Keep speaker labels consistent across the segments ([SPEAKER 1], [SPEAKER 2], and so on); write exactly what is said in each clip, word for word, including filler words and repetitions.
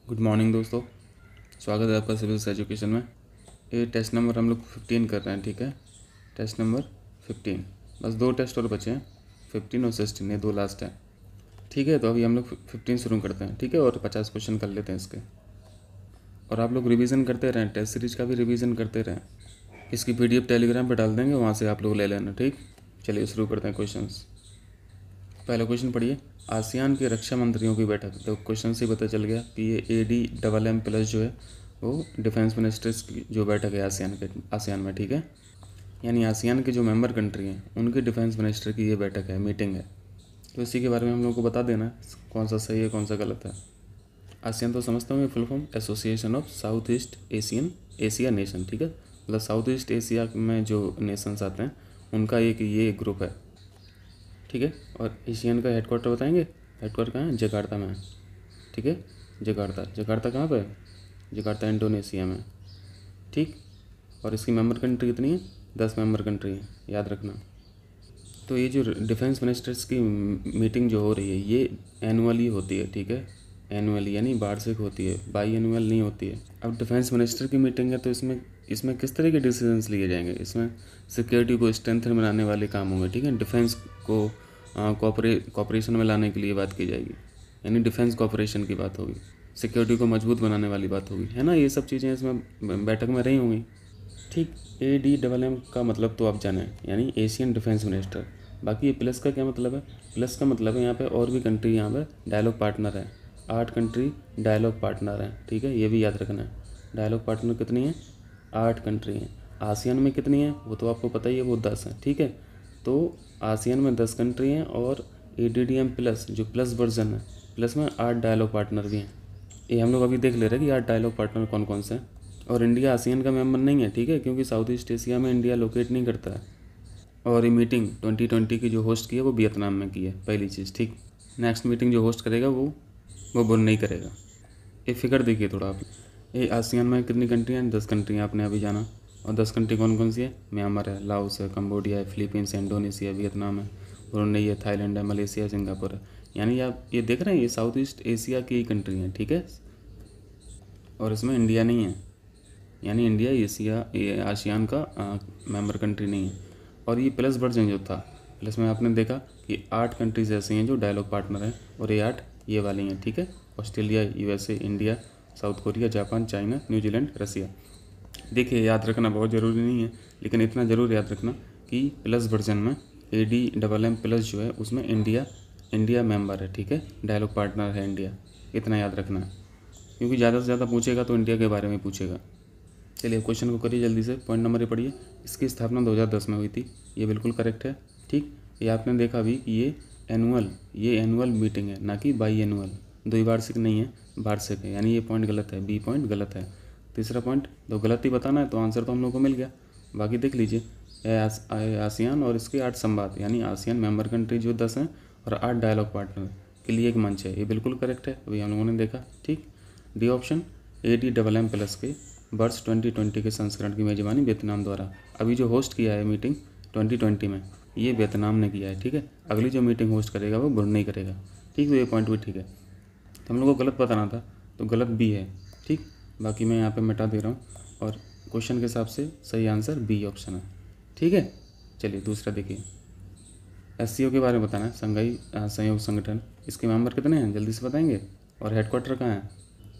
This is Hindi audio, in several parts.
[SPEAKER 1] गुड मॉर्निंग दोस्तों, स्वागत है आपका सिविल्स एजुकेशन में। ये टेस्ट नंबर हम लोग फिफ्टीन कर रहे हैं, ठीक है। टेस्ट नंबर फिफ्टीन, बस दो टेस्ट और बचे हैं, फिफ्टीन और सिक्सटीन, ये दो लास्ट हैं, ठीक है। तो अभी हम लोग फिफ्टीन शुरू करते हैं, ठीक है, और पचास क्वेश्चन कर लेते हैं इसके। और आप लोग रिवीजन करते रहें, टेस्ट सीरीज का भी रिवीजन करते रहें। इसकी पीडीएफ टेलीग्राम पर डाल देंगे, वहाँ से आप लोग ले लेना, ठीक। चलिए शुरू करते हैं क्वेश्चन। पहला क्वेश्चन पढ़िए, आसियान के रक्षा मंत्रियों की बैठक। तो क्वेश्चन से पता चल गया कि ये A D double M plus जो है वो डिफेंस मिनिस्टर्स की जो बैठक है आसियान के आसियान में, ठीक है। यानी आसियान के जो मेंबर कंट्री हैं उनके डिफेंस मिनिस्टर की ये बैठक है, मीटिंग है। तो इसी के बारे में हम लोग को बता देना कौन सा सही है कौन सा गलत है। आसियान तो समझता हूँ, full form association of South East Asian Asia nation, ठीक है। मतलब साउथ ईस्ट एशिया में जो नेशंस आते हैं उनका एक ये ग्रुप है, ठीक है। और एशियन का हेडक्वार्टर बताएंगे, हेडक्वार्टर कहाँ है? जकार्ता में है, ठीक है। जकार्ता जकार्ता कहाँ पे है? जकार्ता इंडोनेशिया में, ठीक। और इसकी मेंबर कंट्री कितनी है? दस मेंबर कंट्री है, याद रखना। तो ये जो डिफेंस मिनिस्टर्स की मीटिंग जो हो रही है ये एनुअली होती है, ठीक है। एनुअली यानी वार्षिक होती है, बाई एनुअल नहीं होती है। अब डिफेंस मिनिस्टर की मीटिंग है तो इसमें इसमें किस तरह के डिसीजंस लिए जाएंगे? इसमें सिक्योरिटी को स्ट्रेंथन बनाने वाले काम होंगे, ठीक है। डिफेंस को कॉपरे कॉपरेशन में लाने के लिए बात की जाएगी, यानी डिफेंस कॉपरेशन की बात होगी, सिक्योरिटी को मजबूत बनाने वाली बात होगी, है ना। ये सब चीज़ें इसमें बैठक में रही होंगी, ठीक। ए डी डबल एम का मतलब तो आप जाने, यानी एशियन डिफेंस मिनिस्टर। बाकी ये प्लस का क्या मतलब है? प्लस का मतलब है यहाँ पे और भी कंट्री यहाँ पे डायलॉग पार्टनर है, आठ कंट्री डायलॉग पार्टनर हैं, ठीक है। ये भी याद रखना है, डायलॉग पार्टनर कितनी है? आठ कंट्री हैं। आसियान में कितनी है वो तो आपको पता ही है, वो दस है, ठीक है। तो आसियान में दस कंट्री हैं और A D D M plus जो प्लस वर्जन है, प्लस में आठ डायलॉग पार्टनर भी हैं। ये हम लोग अभी देख ले रहे हैं कि आठ डायलॉग पार्टनर कौन कौन से हैं। और इंडिया आसियान का मेंबर नहीं है, ठीक है, क्योंकि साउथ ईस्ट एशिया में इंडिया लोकेट नहीं करता है। और ये मीटिंग ट्वेंटी ट्वेंटी की जो होस्ट की है वो वियतनाम में की है, पहली चीज़, ठीक। नेक्स्ट मीटिंग जो होस्ट करेगा वो वो बुर नहीं करेगा। ये फिगर देखिए थोड़ा आप, ये आसियान में कितनी कंट्री हैं? दस कंट्री हैं, आपने अभी जाना। और दस कंट्री कौन कौन सी है? म्यांमार है, लाओस है, कंबोडिया है, फिलीपींस है, इंडोनेशिया, वियतनाम है, ब्रुनेई है, थाईलैंड है, मलेशिया, सिंगापुर है। यानी आप ये देख रहे हैं, ये साउथ ईस्ट एशिया की कंट्री हैं, ठीक है। और इसमें इंडिया नहीं है, यानी इंडिया एशिया ये आसियान का मेंबर कंट्री नहीं है। और ये प्लस वर्जन जो था, प्लस में आपने देखा कि आठ कंट्रीज ऐसी हैं जो डायलॉग पार्टनर हैं, और ये आठ ये वाली हैं, ठीक है। Australia, USA, India, South Korea, Japan, China, New Zealand, Russia. देखिए याद रखना बहुत ज़रूरी नहीं है, लेकिन इतना ज़रूर याद रखना कि प्लस वर्जन में A D double M plus जो है उसमें इंडिया इंडिया मेंबर है, ठीक है, डायलॉग पार्टनर है इंडिया। इतना याद रखना है, क्योंकि ज़्यादा से ज़्यादा पूछेगा तो इंडिया के बारे में पूछेगा। चलिए क्वेश्चन को करिए जल्दी से। पॉइंट नंबर ये पढ़िए, इसकी स्थापना दो हज़ार दस में हुई थी, ये बिल्कुल करेक्ट है, ठीक। ये आपने देखा भी कि ये एनुअल ये एनुअल मीटिंग है, ना कि बाई एनुअल, द्विवार्षिक नहीं है, वार्षिक है, यानी ये पॉइंट गलत है, बी पॉइंट गलत है। तीसरा पॉइंट, तो गलत ही बताना है तो आंसर तो हम लोग को मिल गया। बाकी देख लीजिए, आस, आसियान और इसके आठ संवाद, यानी आसियान मेंबर कंट्री जो दस हैं और आठ डायलॉग पार्टनर के लिए एक मंच है, ये बिल्कुल करेक्ट है, अभी हम लोगों ने देखा, ठीक। D option, A D double M plus के वर्ष ट्वेंटी ट्वेंटी के संस्करण की मेजबानी वियतनाम द्वारा। अभी जो होस्ट किया है मीटिंग ट्वेंटी ट्वेंटी में, ये वियतनाम ने किया है, ठीक है। अगली जो मीटिंग होस्ट करेगा वो ब्रुनेई करेगा, ठीक। तो ये पॉइंट भी ठीक है। तो हम लोग को गलत बताना था, तो गलत बी है, ठीक। बाकी मैं यहाँ पे मिटा दे रहा हूँ, और क्वेश्चन के हिसाब से सही आंसर बी ऑप्शन है, ठीक है। चलिए दूसरा देखिए, एस सी ओ के बारे में बताना है, संघाई सहयोग संगठन, इसके मेंबर कितने हैं जल्दी से बताएंगे, और हेडक्वार्टर कहाँ है?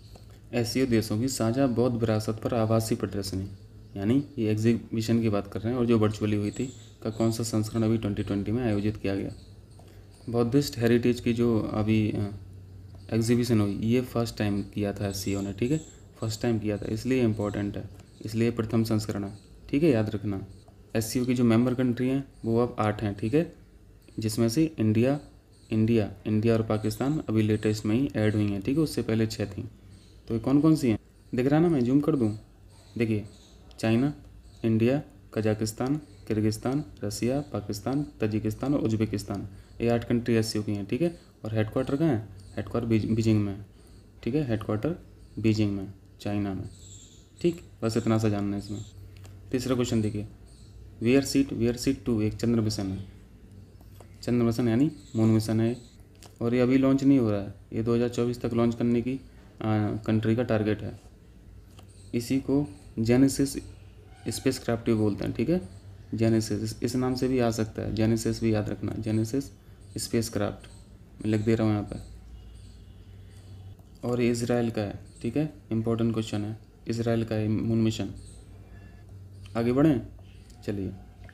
[SPEAKER 1] एस सी ओ देशों की साझा बौद्ध विरासत पर आभासी प्रदर्शनी, यानी ये एग्जीबिशन की बात कर रहे हैं, और जो वर्चुअली हुई थी का कौन सा संस्करण अभी ट्वेंटी ट्वेंटी में आयोजित किया गया? बौद्धिस्ट हेरिटेज की जो अभी एग्जीबिशन हुई ये फर्स्ट टाइम किया था एस सी ओ ने, ठीक है, फर्स्ट टाइम किया था, इसलिए इम्पोर्टेंट है, इसलिए प्रथम संस्करण है, ठीक है, याद रखना। एस सी ओ की जो मेंबर कंट्री हैं वो अब आठ हैं, ठीक है, जिसमें से इंडिया इंडिया इंडिया और पाकिस्तान अभी लेटेस्ट में ही ऐड हुई हैं, ठीक है, उससे पहले छः थी। तो ये कौन कौन सी हैं दिख रहा ना, मैं जूम कर दूँ, देखिए, China, India, Kazakhstan, Kyrgyzstan, Russia, Pakistan, Tajikistan और उज्बेकिस्तान, ये आठ कंट्री एस सी ओ की हैं, ठीक है। और हेडक्वार्टर कहाँ है? हेडक्वार्टर बीजिंग में, ठीक है, हेडक्वार्टर बीजिंग में, चाइना में, ठीक। बस इतना सा जानना है इसमें। तीसरा क्वेश्चन देखिए, वेयर सीट वेयर सीट टू एक चंद्र मिशन है, चंद्र मिशन यानी मून मिशन है, और ये अभी लॉन्च नहीं हो रहा है, ये दो हज़ार चौबीस तक लॉन्च करने की कंट्री का टारगेट है। इसी को जेनेसिस स्पेसक्राफ्ट भी बोलते हैं, ठीक है। जेनेसिस इस नाम से भी आ सकता है, जेनेसिस भी याद रखना, जेनेसिस स्पेसक्राफ्ट मैं लिख दे रहा हूँ यहाँ पे। और ये इजराइल का है, ठीक है, इंपॉर्टेंट क्वेश्चन है, इजराइल का है मून मिशन। आगे बढ़ें, चलिए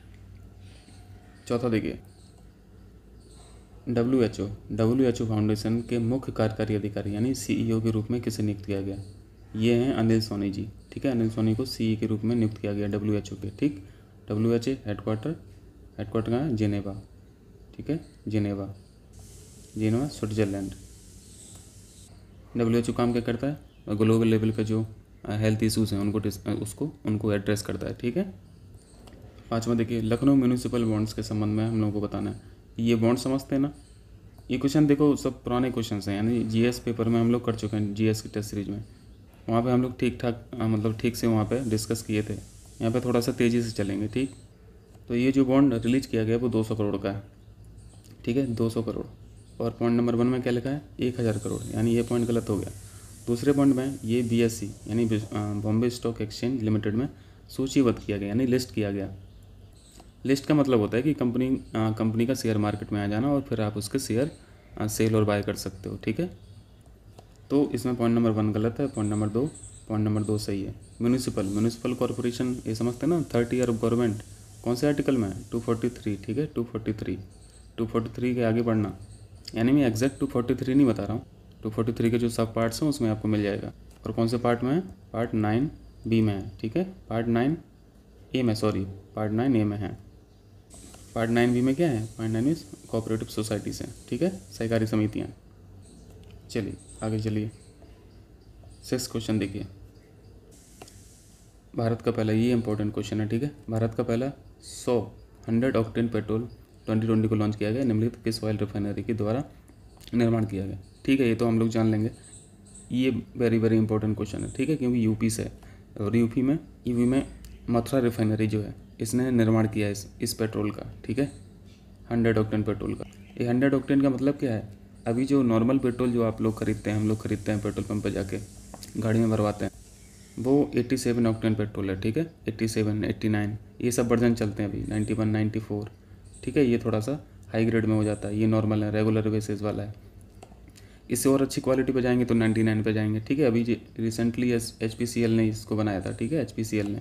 [SPEAKER 1] चौथा देखिए, W H O W H O foundation के मुख्य कार्यकारी अधिकारी यानी सीईओ के रूप में किसे नियुक्त किया गया? ये हैं अनिल सोनी जी, ठीक है। अनिल सोनी को सीई के रूप में नियुक्त किया गया डब्ल्यू एच ओ के, ठीक। W H A headquarter headquarter कहाँ है? जेनेवा, ठीक है, Geneva Geneva Switzerland. W H O काम क्या करता है? ग्लोबल लेवल पे जो हेल्थ इश्यूज़ हैं उनको उसको उनको एड्रेस करता है, ठीक है। पाँचवा देखिए, लखनऊ म्यूनिसिपल बॉन्ड्स के संबंध में हम लोगों को बताना है। ये बॉन्ड समझते हैं ना? ये क्वेश्चन देखो सब पुराने क्वेश्चन हैं, यानी जीएस पेपर में हम लोग कर चुके हैं, जीएस की टेस्ट सीरीज में। वहाँ पे हम लोग ठीक ठाक मतलब ठीक से वहाँ पे डिस्कस किए थे। यहाँ पे थोड़ा सा तेज़ी से चलेंगे, ठीक। तो ये जो बॉन्ड रिलीज किया गया वो दो सौ करोड़ का है, ठीक है, दो सौ करोड़। और पॉइंट नंबर वन में क्या लिखा है? एक हज़ार करोड़, यानी ये पॉइंट गलत हो गया। दूसरे पॉइंट में ये बीएससी यानी बॉम्बे स्टॉक एक्सचेंज लिमिटेड में सूचीबद्ध किया गया, यानी लिस्ट किया गया। लिस्ट का मतलब होता है कि कंपनी कंपनी का शेयर मार्केट में आ जाना और फिर आप उसके शेयर सेल और बाय कर सकते हो, ठीक है। तो इसमें पॉइंट नंबर वन गलत है, पॉइंट नंबर दो पॉइंट नंबर दो सही है। म्यूनिसिपल म्यूनिसिपल कॉर्पोरेशन ये समझते हैं ना, थर्टी ईयर ऑफ गवर्नमेंट कौन से आर्टिकल में है? टू फोर्टी थ्री, ठीक है, two forty three two forty three के आगे बढ़ना, यानी मैं एग्जैक्ट टू फोर्टी थ्री नहीं बता रहा हूँ, टू फोर्टी थ्री के जो सब पार्ट्स हैं उसमें आपको मिल जाएगा। और कौन से पार्ट में है? पार्ट नाइन बी में है, ठीक है, पार्ट नाइन ए में, सॉरी पार्ट नाइन ए में है। पार्ट नाइन बी में क्या है? पार्ट नाइन में कोऑपरेटिव सोसाइटीज़ हैं, ठीक है, सहकारी समितियाँ। चलिए आगे चलिए, सिक्स क्वेश्चन देखिए। भारत का पहला, ये इंपॉर्टेंट क्वेश्चन है, ठीक है। भारत का पहला सौ hundred octane petrol twenty twenty को लॉन्च किया गया, निम्नलिखित किस ऑयल रिफाइनरी के द्वारा निर्माण किया गया? ठीक है, ये तो हम लोग जान लेंगे, ये वेरी वेरी इंपॉर्टेंट क्वेश्चन है, ठीक है, क्योंकि यूपी से है। और यूपी में यूपी में मथुरा रिफाइनरी जो है इसने निर्माण किया है इस इस पेट्रोल का, ठीक है, हंड्रेड ऑक्टेन पेट्रोल का। ये हंड्रेड ऑक्टेन का मतलब क्या है? अभी जो नॉर्मल पेट्रोल जो आप लोग खरीदते हैं, हम लोग खरीदते हैं पेट्रोल पंप पर जाके गाड़ी में भरवाते हैं, वो एट्टी सेवन ऑक्टेन पेट्रोल है, ठीक है, एट्टी सेवन, एट्टी नाइन ये सब वर्जन चलते हैं अभी, नाइन्टी वन, नाइन्टी फोर, ठीक है। ये थोड़ा सा हाई ग्रेड में हो जाता है, ये नॉर्मल है, रेगुलर बेसिस वाला है। इससे और अच्छी क्वालिटी पे जाएंगे तो नाइन्टी नाइन पे जाएंगे, ठीक है। अभी recently H P C L ने इसको बनाया था, ठीक है, एच पी सी एल ने।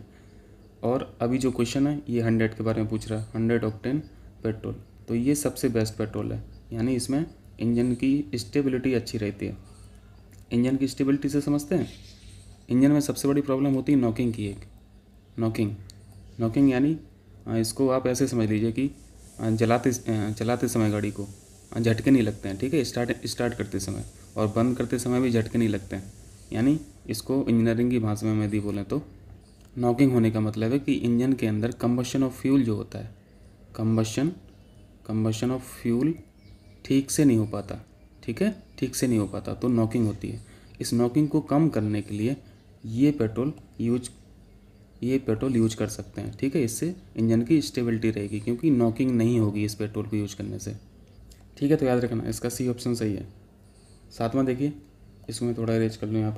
[SPEAKER 1] और अभी जो क्वेश्चन है ये हंड्रेड के बारे में पूछ रहा है, हंड्रेड ऑक्टेन पेट्रोल, तो ये सबसे बेस्ट पेट्रोल है, यानी इसमें इंजन की स्टेबिलिटी अच्छी रहती है। इंजन की स्टेबिलिटी से समझते हैं, इंजन में सबसे बड़ी प्रॉब्लम होती है नॉकिंग की, एक नॉकिंग नॉकिंग यानी इसको आप ऐसे समझ लीजिए कि जलाते चलाते समय गाड़ी को झटके नहीं लगते हैं, ठीक है, स्टार्ट स्टार्ट करते समय और बंद करते समय भी झटके नहीं लगते हैं। यानी इसको इंजीनियरिंग की भाषा में यदि बोलें तो नॉकिंग होने का मतलब है कि इंजन के अंदर कंबशन ऑफ फ्यूल जो होता है, कंबशन कंबशन ऑफ फ्यूल ठीक से नहीं हो पाता, ठीक है, ठीक से नहीं हो पाता तो नॉकिंग होती है। इस नॉकिंग को कम करने के लिए ये पेट्रोल यूज ये पेट्रोल यूज कर सकते हैं, ठीक है। इससे इंजन की स्टेबिलिटी रहेगी क्योंकि नॉकिंग नहीं होगी इस पेट्रोल को यूज करने से, ठीक है। तो याद रखना इसका सी ऑप्शन सही है। सातवां देखिए, इसको मैं थोड़ा अरेंज कर लूँ यहाँ पे।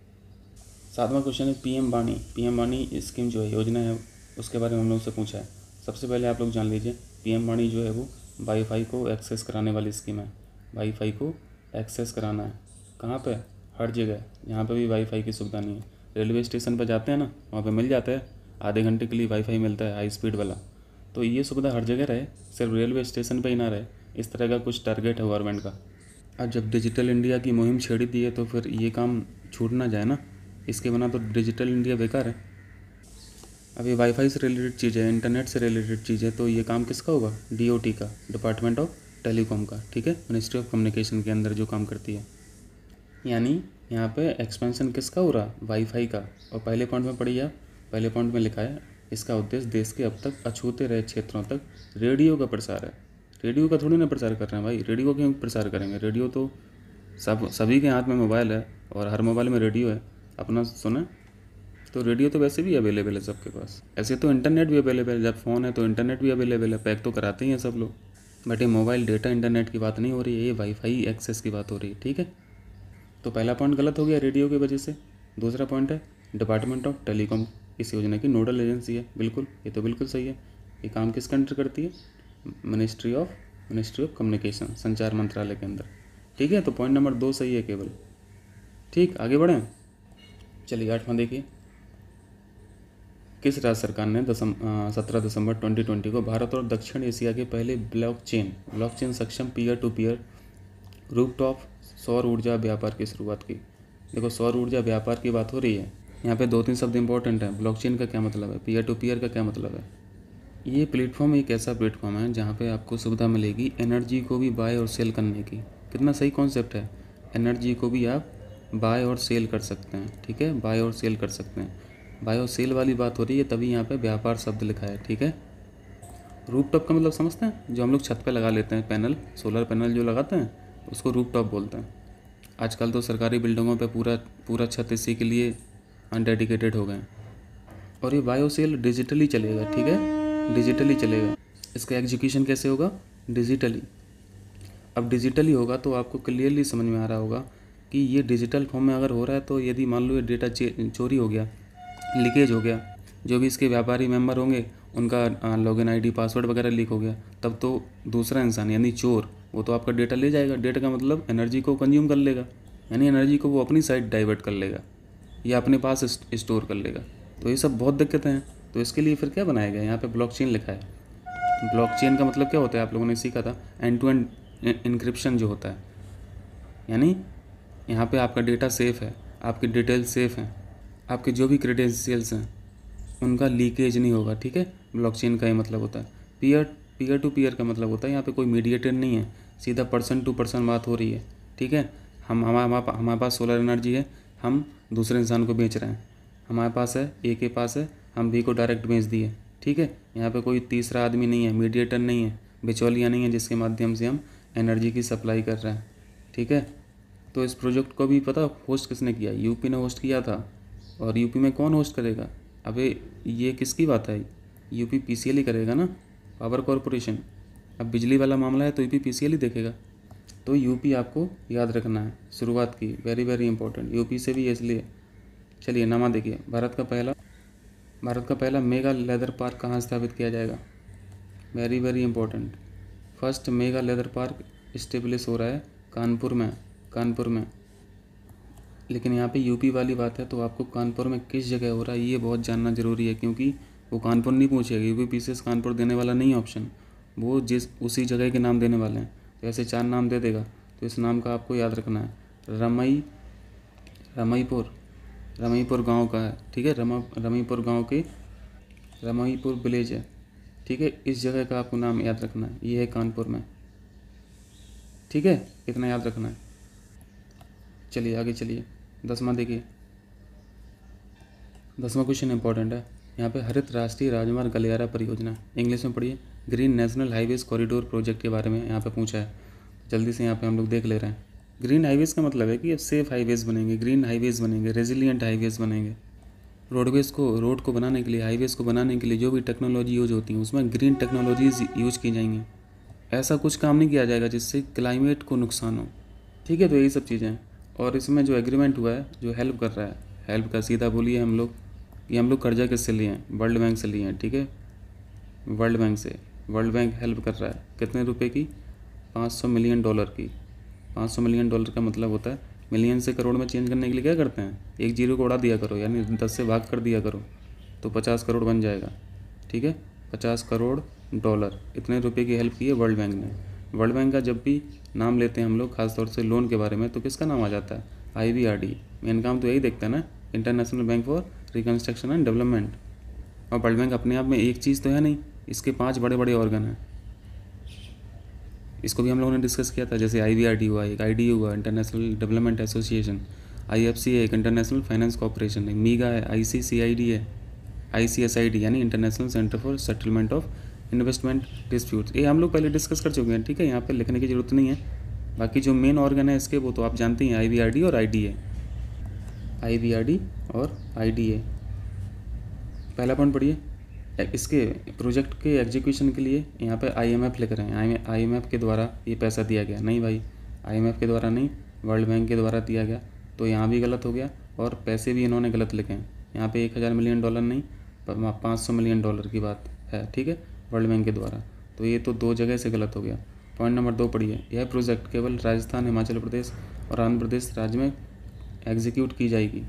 [SPEAKER 1] सातवां क्वेश्चन है पीएम वाणी पीएम वाणी स्कीम जो है, योजना है, उसके बारे में हम लोग से पूछा है। सबसे पहले आप लोग जान लीजिए, पीएम वाणी जो है वो वाईफाई को एक्सेस कराने वाली स्कीम है। वाईफाई को एक्सेस कराना है कहाँ पे? हर जगह, यहाँ पे भी वाईफाई की सुविधा नहीं है। रेलवे स्टेशन पर जाते हैं ना, वहाँ पे मिल जाता है, आधे घंटे के लिए वाईफाई मिलता है हाई स्पीड वाला। तो ये सुविधा हर जगह रहे, सिर्फ रेलवे स्टेशन पर ही ना रहे, इस तरह का कुछ टारगेट है गवर्नमेंट का। अब जब डिजिटल इंडिया की मुहिम छेड़ी दी है तो फिर ये काम छूट ना जाए ना, इसके बिना तो डिजिटल इंडिया बेकार है। अब ये वाईफाई से रिलेटेड चीज़ है, इंटरनेट से रिलेटेड चीज़ है, तो ये काम किसका होगा? डीओटी का, डिपार्टमेंट ऑफ टेलीकॉम का, ठीक है, मिनिस्ट्री ऑफ कम्युनिकेशन के अंदर जो काम करती है। यानी यहाँ पे एक्सपेंशन किसका हो रहा? वाईफाई का। और पहले पॉइंट में पढ़िए आप, पहले पॉइंट में लिखा है इसका उद्देश्य देश के अब तक अछूते रहे क्षेत्रों तक रेडियो का प्रसार है। रेडियो का थोड़ी ना प्रसार कर रहे हैं भाई, रेडियो क्यों प्रसार करेंगे? रेडियो तो सब सभी के हाथ में मोबाइल है और हर मोबाइल में रेडियो है, अपना सुने। तो रेडियो तो वैसे भी अवेलेबल है सबके पास, ऐसे तो इंटरनेट भी अवेलेबल है, जब फ़ोन है तो इंटरनेट भी अवेलेबल है, पैक तो कराते ही हैं सब लोग। बट ये मोबाइल डेटा इंटरनेट की बात नहीं हो रही है, ये वाईफाई एक्सेस की बात हो रही है, ठीक है। तो पहला पॉइंट गलत हो गया रेडियो की वजह से। दूसरा पॉइंट है डिपार्टमेंट ऑफ टेलीकॉम इस योजना की नोडल एजेंसी है। बिल्कुल, ये तो बिल्कुल सही है। ये काम किसके अंडर करती है? Ministry of ministry of communication, संचार मंत्रालय के अंदर। ठीक है, तो पॉइंट नंबर दो सही है केवल। ठीक, आगे बढ़ें। चलिए आठवां देखिए। किस राज्य सरकार ने दसम सत्रह दिसंबर ट्वेंटी ट्वेंटी को भारत और दक्षिण एशिया के पहले ब्लॉकचेन ब्लॉकचेन सक्षम पीयर टू पीयर रूफटॉप सौर ऊर्जा व्यापार की शुरुआत की? देखो, सौर ऊर्जा व्यापार की बात हो रही है यहाँ पे। दो तीन शब्द इंपॉर्टेंट है। ब्लॉकचेन का क्या मतलब है, पीयर टू पीयर का क्या मतलब है? ये प्लेटफॉर्म एक ऐसा प्लेटफॉर्म है जहाँ पे आपको सुविधा मिलेगी एनर्जी को भी बाय और सेल करने की। कितना सही कॉन्सेप्ट है। एनर्जी को भी आप बाय और सेल कर सकते हैं। ठीक है, बाय और सेल कर सकते हैं। बाय और सेल वाली बात हो रही है, तभी यहाँ पे व्यापार शब्द लिखा है। ठीक है, रूफटॉप का मतलब समझते हैं? जो हम लोग छत पे लगा लेते हैं पैनल, सोलर पैनल जो लगाते हैं उसको रूफटॉप बोलते हैं। आजकल तो सरकारी बिल्डिंगों पे पूरा पूरा छत इसी के लिए अनडेडिकेटेड हो गए। और ये बायो सेल डिजिटली चलेगा। ठीक है, डिजिटली चलेगा। इसका एग्जीक्यूशन कैसे होगा? डिजिटली। अब डिजिटली होगा तो आपको क्लियरली समझ में आ रहा होगा कि ये डिजिटल फॉर्म में अगर हो रहा है तो यदि मान लो ये डेटा चोरी हो गया, लीकेज हो गया, जो भी इसके व्यापारी मेंबर होंगे उनका लॉगिन आईडी पासवर्ड वगैरह लीक हो गया, तब तो दूसरा इंसान यानी चोर वो तो आपका डेटा ले जाएगा। डेटा का मतलब एनर्जी को कंज्यूम कर लेगा, यानी एनर्जी को वो अपनी साइड डाइवर्ट कर लेगा या अपने पास स्टोर कर लेगा। तो ये सब बहुत दिक्कतें हैं। तो इसके लिए फिर क्या बनाया गया? यहाँ पे ब्लॉकचेन लिखा है। ब्लॉकचेन का मतलब क्या होता है? आप लोगों ने सीखा था एंड टू एंड इनक्रिप्शन जो होता है, यानी यहाँ पे आपका डेटा सेफ़ है, आपकी डिटेल्स सेफ़ हैं, आपके जो भी क्रेडेंशियल्स हैं उनका लीकेज नहीं होगा। ठीक है, ब्लॉकचेन का ये मतलब होता है। पीयर पीयर टू पीयर का मतलब होता है यहाँ पे कोई मीडिएटर नहीं है, सीधा पर्सन टू पर्सन बात हो रही है। ठीक है, हम हमारे हमारे पास सोलर एनर्जी है, हम दूसरे इंसान को बेच रहे हैं। हमारे पास है, ए के पास है, हम बी को डायरेक्ट बेच दिए। ठीक है, यहाँ पे कोई तीसरा आदमी नहीं है, मीडिएटर नहीं है, बिचौलिया नहीं है जिसके माध्यम से हम एनर्जी की सप्लाई कर रहे हैं। ठीक है, तो इस प्रोजेक्ट को भी पता होस्ट किसने किया? यूपी ने होस्ट किया था। और यूपी में कौन होस्ट करेगा? अबे ये किसकी बात है? यूपी पीसीएल ही करेगा ना, पावर कॉरपोरेशन। अब बिजली वाला मामला है तो यूपी पीसीएल ही देखेगा। तो यूपी आपको याद रखना है, शुरुआत की, वेरी वेरी इंपॉर्टेंट। यूपी से भी इसलिए। चलिए नामा देखिए। भारत का पहला भारत का पहला मेगा लेदर पार्क कहाँ स्थापित किया जाएगा? Very very important. First mega leather park establish हो रहा है कानपुर में कानपुर में लेकिन यहाँ पे यूपी वाली बात है तो आपको कानपुर में किस जगह हो रहा है ये बहुत जानना ज़रूरी है, क्योंकि वो कानपुर नहीं पूछेगा। यूपी पीसीएस कानपुर देने वाला नहीं है ऑप्शन, वो जिस उसी जगह के नाम देने वाले हैं। तो ऐसे चार नाम दे देगा, तो इस नाम का आपको याद रखना है। रमई रमईपुर रमईपुर गांव का है। ठीक है, रमा रमईपुर गांव के रमईपुर विलेज है। ठीक है, इस जगह का आपको नाम याद रखना है, ये है कानपुर में। ठीक है, इतना याद रखना है। चलिए आगे चलिए। दसवां देखिए। दसवां क्वेश्चन इंपॉर्टेंट है यहाँ पे। हरित राष्ट्रीय राजमार्ग गलियारा परियोजना, इंग्लिश में पढ़िए। Green national highways corridor project के बारे में यहाँ पे पूछा है। जल्दी से यहाँ पे हम लोग देख ले रहे हैं। ग्रीन हाईवेज़ का मतलब है कि अब सेफ हाईवेज़ बनेंगे, ग्रीन हाईवेज़ बनेंगे, रेजिलियंट हाईवेज़ बनेंगे। रोडवेज़ को रोड को बनाने के लिए, हाईवेज़ को बनाने के लिए जो भी टेक्नोलॉजी यूज होती है उसमें ग्रीन टेक्नोलॉजीज यूज की जाएंगी। ऐसा कुछ काम नहीं किया जाएगा जिससे क्लाइमेट को नुकसान हो। ठीक है, तो यही सब चीज़ें हैं। और इसमें जो एग्रीमेंट हुआ है जो हेल्प कर रहा है, हेल्प का सीधा बोलिए हम लोग, ये हम लोग कर्जा किससे लिए हैं? वर्ल्ड बैंक से लिए हैं। ठीक है, वर्ल्ड बैंक से। वर्ल्ड बैंक हेल्प कर रहा है कितने रुपए की? पाँच सौ मिलियन डॉलर की। पाँच सौ मिलियन डॉलर का मतलब होता है मिलियन से करोड़ में चेंज करने के लिए क्या करते हैं? एक जीरो को उड़ा दिया करो, यानी दस से भाग कर दिया करो तो पचास करोड़ बन जाएगा। ठीक है, पचास करोड़ डॉलर, इतने रुपए की हेल्प की है वर्ल्ड बैंक ने। वर्ल्ड बैंक का जब भी नाम लेते हैं हम लोग खासतौर से लोन के बारे में तो किसका नाम आ जाता है? I B R D. Main काम तो यही देखता है ना, international bank for reconstruction and development. और वर्ल्ड बैंक अपने आप में एक चीज़ तो है नहीं, इसके पांच बड़े बड़े ऑर्गन हैं। इसको भी हम लोगों ने डिस्कस किया था, जैसे आई बी आर डी हुआ, एक आई डी हुआ international development association, I F C है एक इंटरनेशनल फाइनेंस कॉर्पोरेशन है, मीगा है, I C C I D है, I C S I D यानी international centre for settlement of investment disputes. ये हम लोग पहले डिस्कस कर चुके हैं। ठीक है, यहाँ पे लिखने की ज़रूरत नहीं है। बाकी जो मेन ऑर्गन है इसके वो तो आप जानते हैं, आई बी आर डी और I D A. I B R D और आई डी ए। पहला पॉइंट पढ़िए। इसके प्रोजेक्ट के एग्जीक्यूशन के लिए यहाँ पे आई एम एफ लिख रहे हैं। आई एम एफ के द्वारा ये पैसा दिया गया। नहीं भाई, आई एम एफ के द्वारा नहीं, वर्ल्ड बैंक के द्वारा दिया गया, तो यहाँ भी गलत हो गया और पैसे भी इन्होंने गलत लिखे हैं। यहाँ पे एक हज़ार मिलियन डॉलर नहीं, पाँच सौ मिलियन डॉलर की बात है, ठीक है, वर्ल्ड बैंक के द्वारा। तो ये तो दो जगह से गलत हो गया। पॉइंट नंबर दो पढ़िए, यह प्रोजेक्ट केवल राजस्थान, हिमाचल प्रदेश और आंध्र प्रदेश राज्य में एग्जीक्यूट की जाएगी।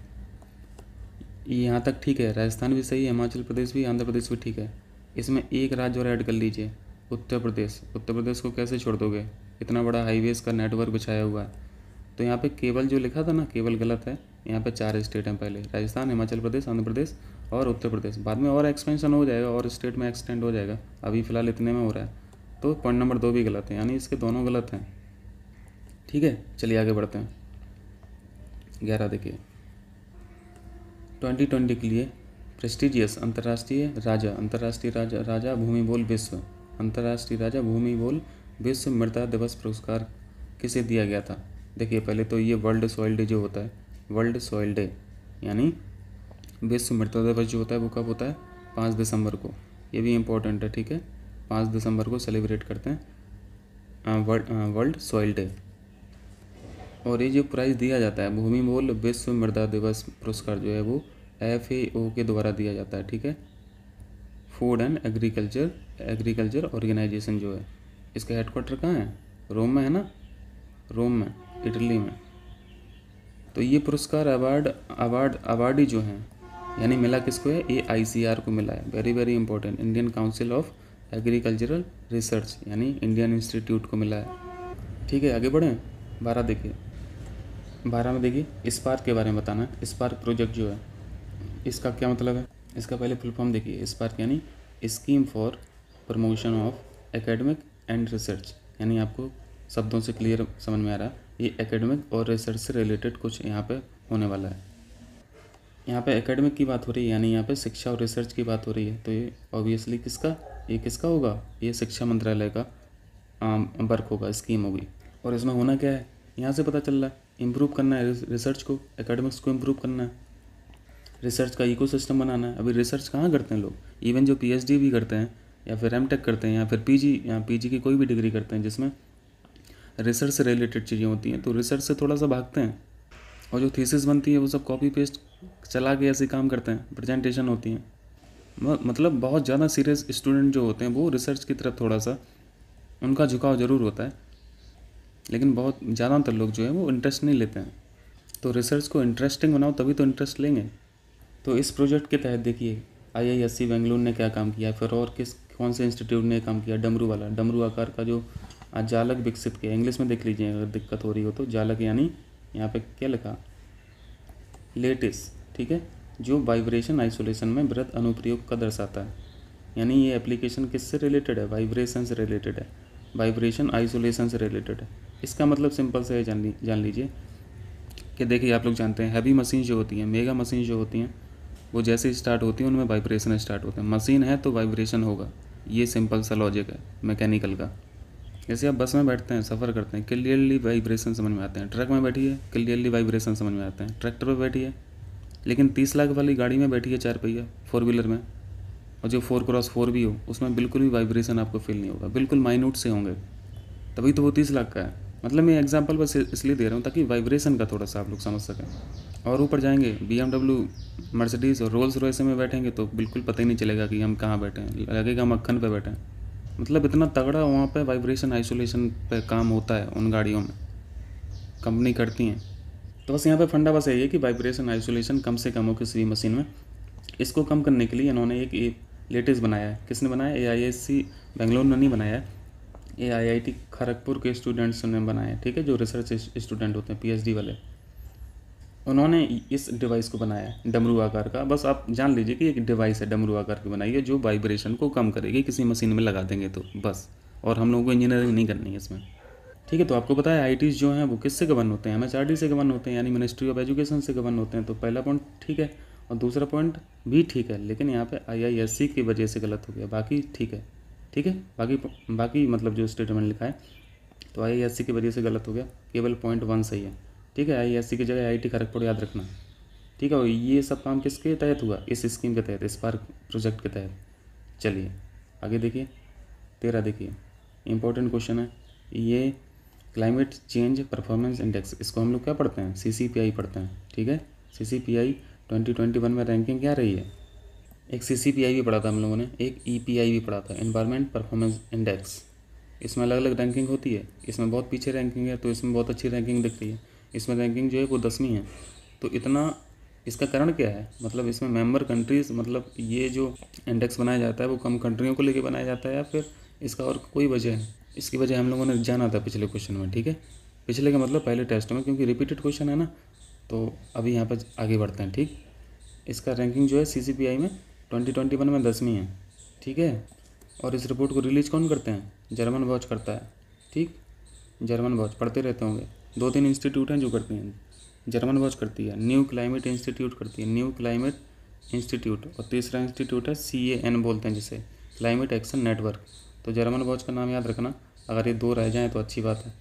[SPEAKER 1] यहाँ तक ठीक है, राजस्थान भी सही है, हिमाचल प्रदेश भी, आंध्र प्रदेश भी ठीक है। इसमें एक राज्य और ऐड कर लीजिए, उत्तर प्रदेश। उत्तर प्रदेश को कैसे छोड़ दोगे, इतना बड़ा हाईवेज़ का नेटवर्क बिछाया हुआ है। तो यहाँ पे केवल जो लिखा था ना, केवल गलत है। यहाँ पे चार स्टेट हैं पहले, राजस्थान, हिमाचल प्रदेश, आंध्र प्रदेश और उत्तर प्रदेश। बाद में और एक्सपेंशन हो जाएगा और स्टेट में एक्सटेंड हो जाएगा, अभी फ़िलहाल इतने में हो रहा है। तो पॉइंट नंबर दो भी गलत है, यानी इसके दोनों गलत हैं, ठीक है। चलिए आगे बढ़ते हैं। ग्यारह देखिए, ट्वेंटी ट्वेंटी के लिए प्रेस्टिजियस अंतर्राष्ट्रीय राजा अंतर्राष्ट्रीय राजा राजा भूमि बोल विश्व अंतर्राष्ट्रीय राजा भूमि बोल विश्व मृदा दिवस पुरस्कार किसे दिया गया था। देखिए पहले तो ये वर्ल्ड सॉइल डे जो होता है, वर्ल्ड सॉइल डे यानी विश्व मृदा दिवस जो होता है वो कब होता है, पाँच दिसंबर को। ये भी इम्पोर्टेंट है, ठीक है, पाँच दिसंबर को सेलिब्रेट करते हैं वर्ल्ड वर्ल्ड सॉइल डे। और ये जो प्राइज़ दिया जाता है भूमि बोल विश्व मृदा दिवस पुरस्कार जो है वो एफ ए ओ के द्वारा दिया जाता है, ठीक है, food and agriculture agriculture organisation जो है। इसका हेडक्वार्टर कहाँ है, रोम में है ना, रोम में, इटली में। तो ये पुरस्कार अवार्ड अवार्ड अवार्डी जो हैं, यानी मिला किसको है, ए आई सी आर को मिला है, very very important, Indian council of agricultural research यानी इंडियन इंस्टीट्यूट को मिला है, ठीक है। आगे बढ़ें, बारह देखिए, बारह में देखिए स्पार्क के बारे में बताना है। स्पार्क प्रोजेक्ट जो है इसका क्या मतलब है, इसका पहले फुल फॉर्म देखिए। स्पार्क यानी scheme for promotion of academic and research, यानी आपको शब्दों से क्लियर समझ में आ रहा है, ये एकेडमिक और रिसर्च से रिलेटेड कुछ यहाँ पे होने वाला है। यहाँ पे एकेडमिक की बात हो रही है, यानी यहाँ पे शिक्षा और रिसर्च की बात हो रही है। तो ये ऑब्वियसली किसका, ये किसका होगा, ये शिक्षा मंत्रालय का वर्क होगा, स्कीम होगी। और इसमें होना क्या है, यहाँ से पता चल रहा है, इम्प्रूव करना है रिसर्च को, एकेडमिक्स को इम्प्रूव करना है, रिसर्च का इकोसिस्टम बनाना है। अभी रिसर्च कहाँ करते हैं लोग, इवन जो पीएचडी भी करते हैं या फिर एमटेक करते हैं या फिर पीजी या पीजी की कोई भी डिग्री करते हैं जिसमें रिसर्च से रिलेटेड चीज़ें होती हैं, तो रिसर्च से थोड़ा सा भागते हैं। और जो थीसिस बनती है वो सब कॉपी पेस्ट चला के ऐसे काम करते हैं, प्रेजेंटेशन होती हैं। मतलब बहुत ज़्यादा सीरियस स्टूडेंट जो होते हैं वो रिसर्च की तरफ थोड़ा सा उनका झुकाव ज़रूर होता है, लेकिन बहुत ज़्यादातर लोग जो है वो इंटरेस्ट नहीं लेते हैं। तो रिसर्च को इंटरेस्टिंग बनाओ तभी तो इंटरेस्ट लेंगे। तो इस प्रोजेक्ट के तहत देखिए आई आई एस सी बेंगलुरु ने क्या काम किया, फिर और किस कौन से इंस्टीट्यूट ने काम किया, डमरू वाला, डमरू आकार का जो जालक विकसित किया। इंग्लिश में देख लीजिए अगर दिक्कत हो रही हो तो, जालक यानी यहाँ पे क्या लिखा, लेटिस, ठीक है, जो वाइब्रेशन आइसोलेशन में वृहद अनुप्रयोग का दर्शाता है। यानी ये एप्लीकेशन किससे रिलेटेड है, वाइब्रेशन से रिलेटेड है, वाइब्रेशन आइसोलेशन से रिलेटेड है। इसका मतलब सिंपल से जान ली जान लीजिए कि देखिए आप लोग जानते हैं हैवी मशीन जो होती हैं, मेगा मशीन जो होती हैं, वो जैसे स्टार्ट होती हैं उनमें वाइब्रेशन स्टार्ट होते हैं। मशीन है तो वाइब्रेशन होगा, ये सिंपल सा लॉजिक है मैकेनिकल का। जैसे आप बस में बैठते हैं, सफ़र करते हैं, क्लियरली वाइब्रेशन समझ में आते हैं। ट्रक में बैठिए, क्लियरली वाइब्रेशन समझ में आते हैं। ट्रैक्टर पर बैठिए, लेकिन तीस लाख वाली गाड़ी में बैठिए, चार पहिया फोर व्हीलर में, और जो फोर क्रॉस फोर भी हो उसमें बिल्कुल भी वाइब्रेशन आपको फील नहीं होगा, बिल्कुल माइन्यूट से होंगे, तभी तो वो तीस लाख का है। मतलब मैं एग्जांपल बस इसलिए दे रहा हूँ ताकि वाइब्रेशन का थोड़ा सा आप लोग समझ सकें। और ऊपर जाएंगे बी एम डब्ल्यू, मर्सिडीज़ और रोल्स रॉयस में बैठेंगे तो बिल्कुल पता ही नहीं चलेगा कि हम कहाँ बैठे हैं, लगेगा मक्खन पे बैठे हैं। मतलब इतना तगड़ा वहाँ पे वाइब्रेशन आइसोलेशन पे काम होता है उन गाड़ियों में, कंपनी करती हैं। तो बस यहाँ पे फंडा बस यही है कि वाइब्रेशन आइसोलेशन कम से कम हो किसी भी मशीन में। इसको कम करने के लिए इन्होंने एक लेटेस्ट बनाया है। किसने बनाया, ए आई एस सी बेंगलुरु ने नहीं बनाया है, ए आई आई टी खड़गपुर के स्टूडेंट्स ने बनाया है, ठीक है, जो रिसर्च स्टूडेंट होते हैं पीएचडी वाले, उन्होंने इस डिवाइस को बनाया है डमरू आकार का। बस आप जान लीजिए कि एक डिवाइस है डमरू आकार की बनाई है जो वाइब्रेशन को कम करेगी, किसी मशीन में लगा देंगे तो बस। और हम लोगों को इंजीनियरिंग नहीं करनी है इसमें, ठीक है। तो आपको पता है आई टीज़ जो हैं वो किससे गवर्न होते हैं, एम एच आर डी से गवर्न होते हैं, यानी मिनिस्ट्री ऑफ एजुकेशन से गवर्न होते हैं। तो पहला पॉइंट ठीक है और दूसरा पॉइंट भी ठीक है, लेकिन यहाँ पे आई आई एस सी की वजह से गलत हो गया, बाकी ठीक है, ठीक है। बाकी बाकी मतलब जो स्टेटमेंट लिखा है तो आई आई एस सी की वजह से गलत हो गया, केवल पॉइंट वन सही है, ठीक है। आई आई एस सी की जगह आई आई टी खड़गपुर याद रखना, ठीक है। और ये सब काम किसके तहत हुआ, इस स्कीम के तहत, स्पार्क प्रोजेक्ट के तहत। चलिए आगे देखिए, तेरह देखिए, इंपॉर्टेंट क्वेश्चन है ये, क्लाइमेट चेंज परफॉर्मेंस इंडेक्स, इसको हम लोग क्या पढ़ते हैं, सी सी पी आई पढ़ते हैं, ठीक है। C C P I twenty twenty one में रैंकिंग क्या रही है, एक सी सी पी आई भी पढ़ा था हम लोगों ने, एक ई पी आई भी पढ़ा था, एनवायरमेंट परफॉर्मेंस इंडेक्स। इसमें अलग अलग रैंकिंग होती है, इसमें बहुत पीछे रैंकिंग है तो इसमें बहुत अच्छी रैंकिंग दिख रही है, इसमें रैंकिंग जो है वो दसवीं है। तो इतना, इसका कारण क्या है, मतलब इसमें मेंबर कंट्रीज़, मतलब ये जो इंडेक्स बनाया जाता है वो कम कंट्रियों को लेके बनाया जाता है या फिर इसका और कोई वजह है। इसकी वजह हम लोगों ने जाना था पिछले क्वेश्चन में, ठीक है। पिछले का मतलब पहले टेस्ट में, क्योंकि रिपीटेड क्वेश्चन है ना, तो अभी यहाँ पर आगे बढ़ते हैं, ठीक। इसका रैंकिंग जो है सी सी पी आई में ट्वेंटी ट्वेंटी वन में दसवीं है, ठीक है। और इस रिपोर्ट को रिलीज़ कौन करते हैं, जर्मन वॉच करता है, ठीक। जर्मन वॉच पढ़ते रहते होंगे, दो तीन इंस्टीट्यूट हैं जो करती हैं, जर्मन वॉच करती है, न्यू क्लाइमेट इंस्टीट्यूट करती है, न्यू क्लाइमेट इंस्टीट्यूट, और तीसरा इंस्टीट्यूट है सी ए एन बोलते हैं जिसे, क्लाइमेट एक्शन नेटवर्क। तो जर्मन वॉच का नाम याद रखना, अगर ये दो रह जाएँ तो अच्छी बात है,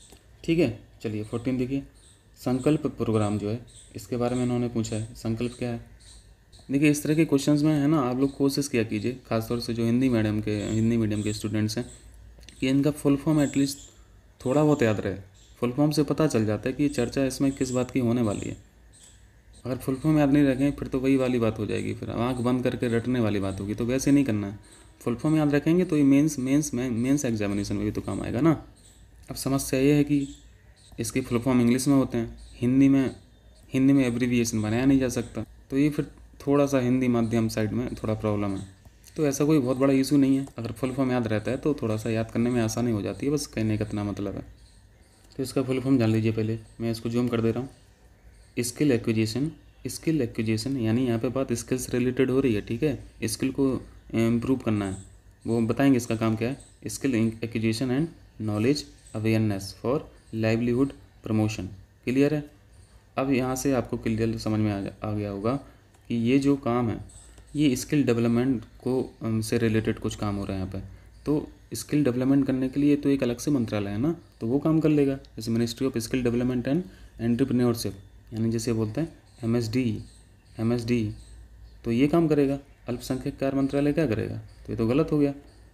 [SPEAKER 1] ठीक है। चलिए फोर्टीन देखिए, संकल्प प्रोग्राम जो है इसके बारे में इन्होंने पूछा है, संकल्प क्या है। देखिए इस तरह के क्वेश्चंस में है ना, आप लोग कोशिश किया कीजिए, खासतौर से जो हिंदी मीडियम के हिंदी मीडियम के स्टूडेंट्स हैं, कि इनका फुल फॉर्म एटलीस्ट थोड़ा बहुत याद रहे। फुल फॉर्म से पता चल जाता है कि चर्चा इसमें किस बात की होने वाली है। अगर फुल फॉर्म याद नहीं रखें फिर तो वही वाली बात हो जाएगी, फिर आंख बंद करके रटने वाली बात होगी, तो वैसे नहीं करना है। फुल फॉर्म याद रखेंगे तो ये मेंस मेंस में मेंस एग्जामिनेशन में भी तो काम आएगा ना। अब समस्या ये है कि इसके फुल फॉर्म इंग्लिश में होते हैं, हिंदी में हिंदी में एब्रीविएशन बनाया नहीं जा सकता, तो ये फिर थोड़ा सा हिंदी माध्यम साइड में थोड़ा प्रॉब्लम है। तो ऐसा कोई बहुत बड़ा इशू नहीं है, अगर फुल फॉर्म याद रहता है तो थोड़ा सा याद करने में आसानी हो जाती है, बस कहने का इतना मतलब है। तो इसका फुल फॉर्म जान लीजिए पहले, मैं इसको जूम कर दे रहा हूँ। स्किल एक्विजिशन, स्किल एक्विजिशन यानी यहाँ पे बात स्किल्स रिलेटेड हो रही है, ठीक है। स्किल को इम्प्रूव करना है, वो बताएंगे इसका काम क्या है। Skill acquisition and knowledge awareness for livelihood promotion, clear है। अब यहाँ से आपको क्लियर समझ में आ, आ गया होगा कि ये जो काम है ये स्किल डेवलपमेंट को से रिलेटेड कुछ काम हो रहा है यहाँ पे। तो स्किल डेवलपमेंट करने के लिए तो एक अलग से मंत्रालय है ना, तो वो काम कर लेगा, जैसे ministry of skill development and entrepreneurship, यानी जैसे बोलते हैं M S D M S D, तो ये काम करेगा। अल्पसंख्यक कार्य मंत्रालय क्या करेगा, तो ये तो गलत हो गया,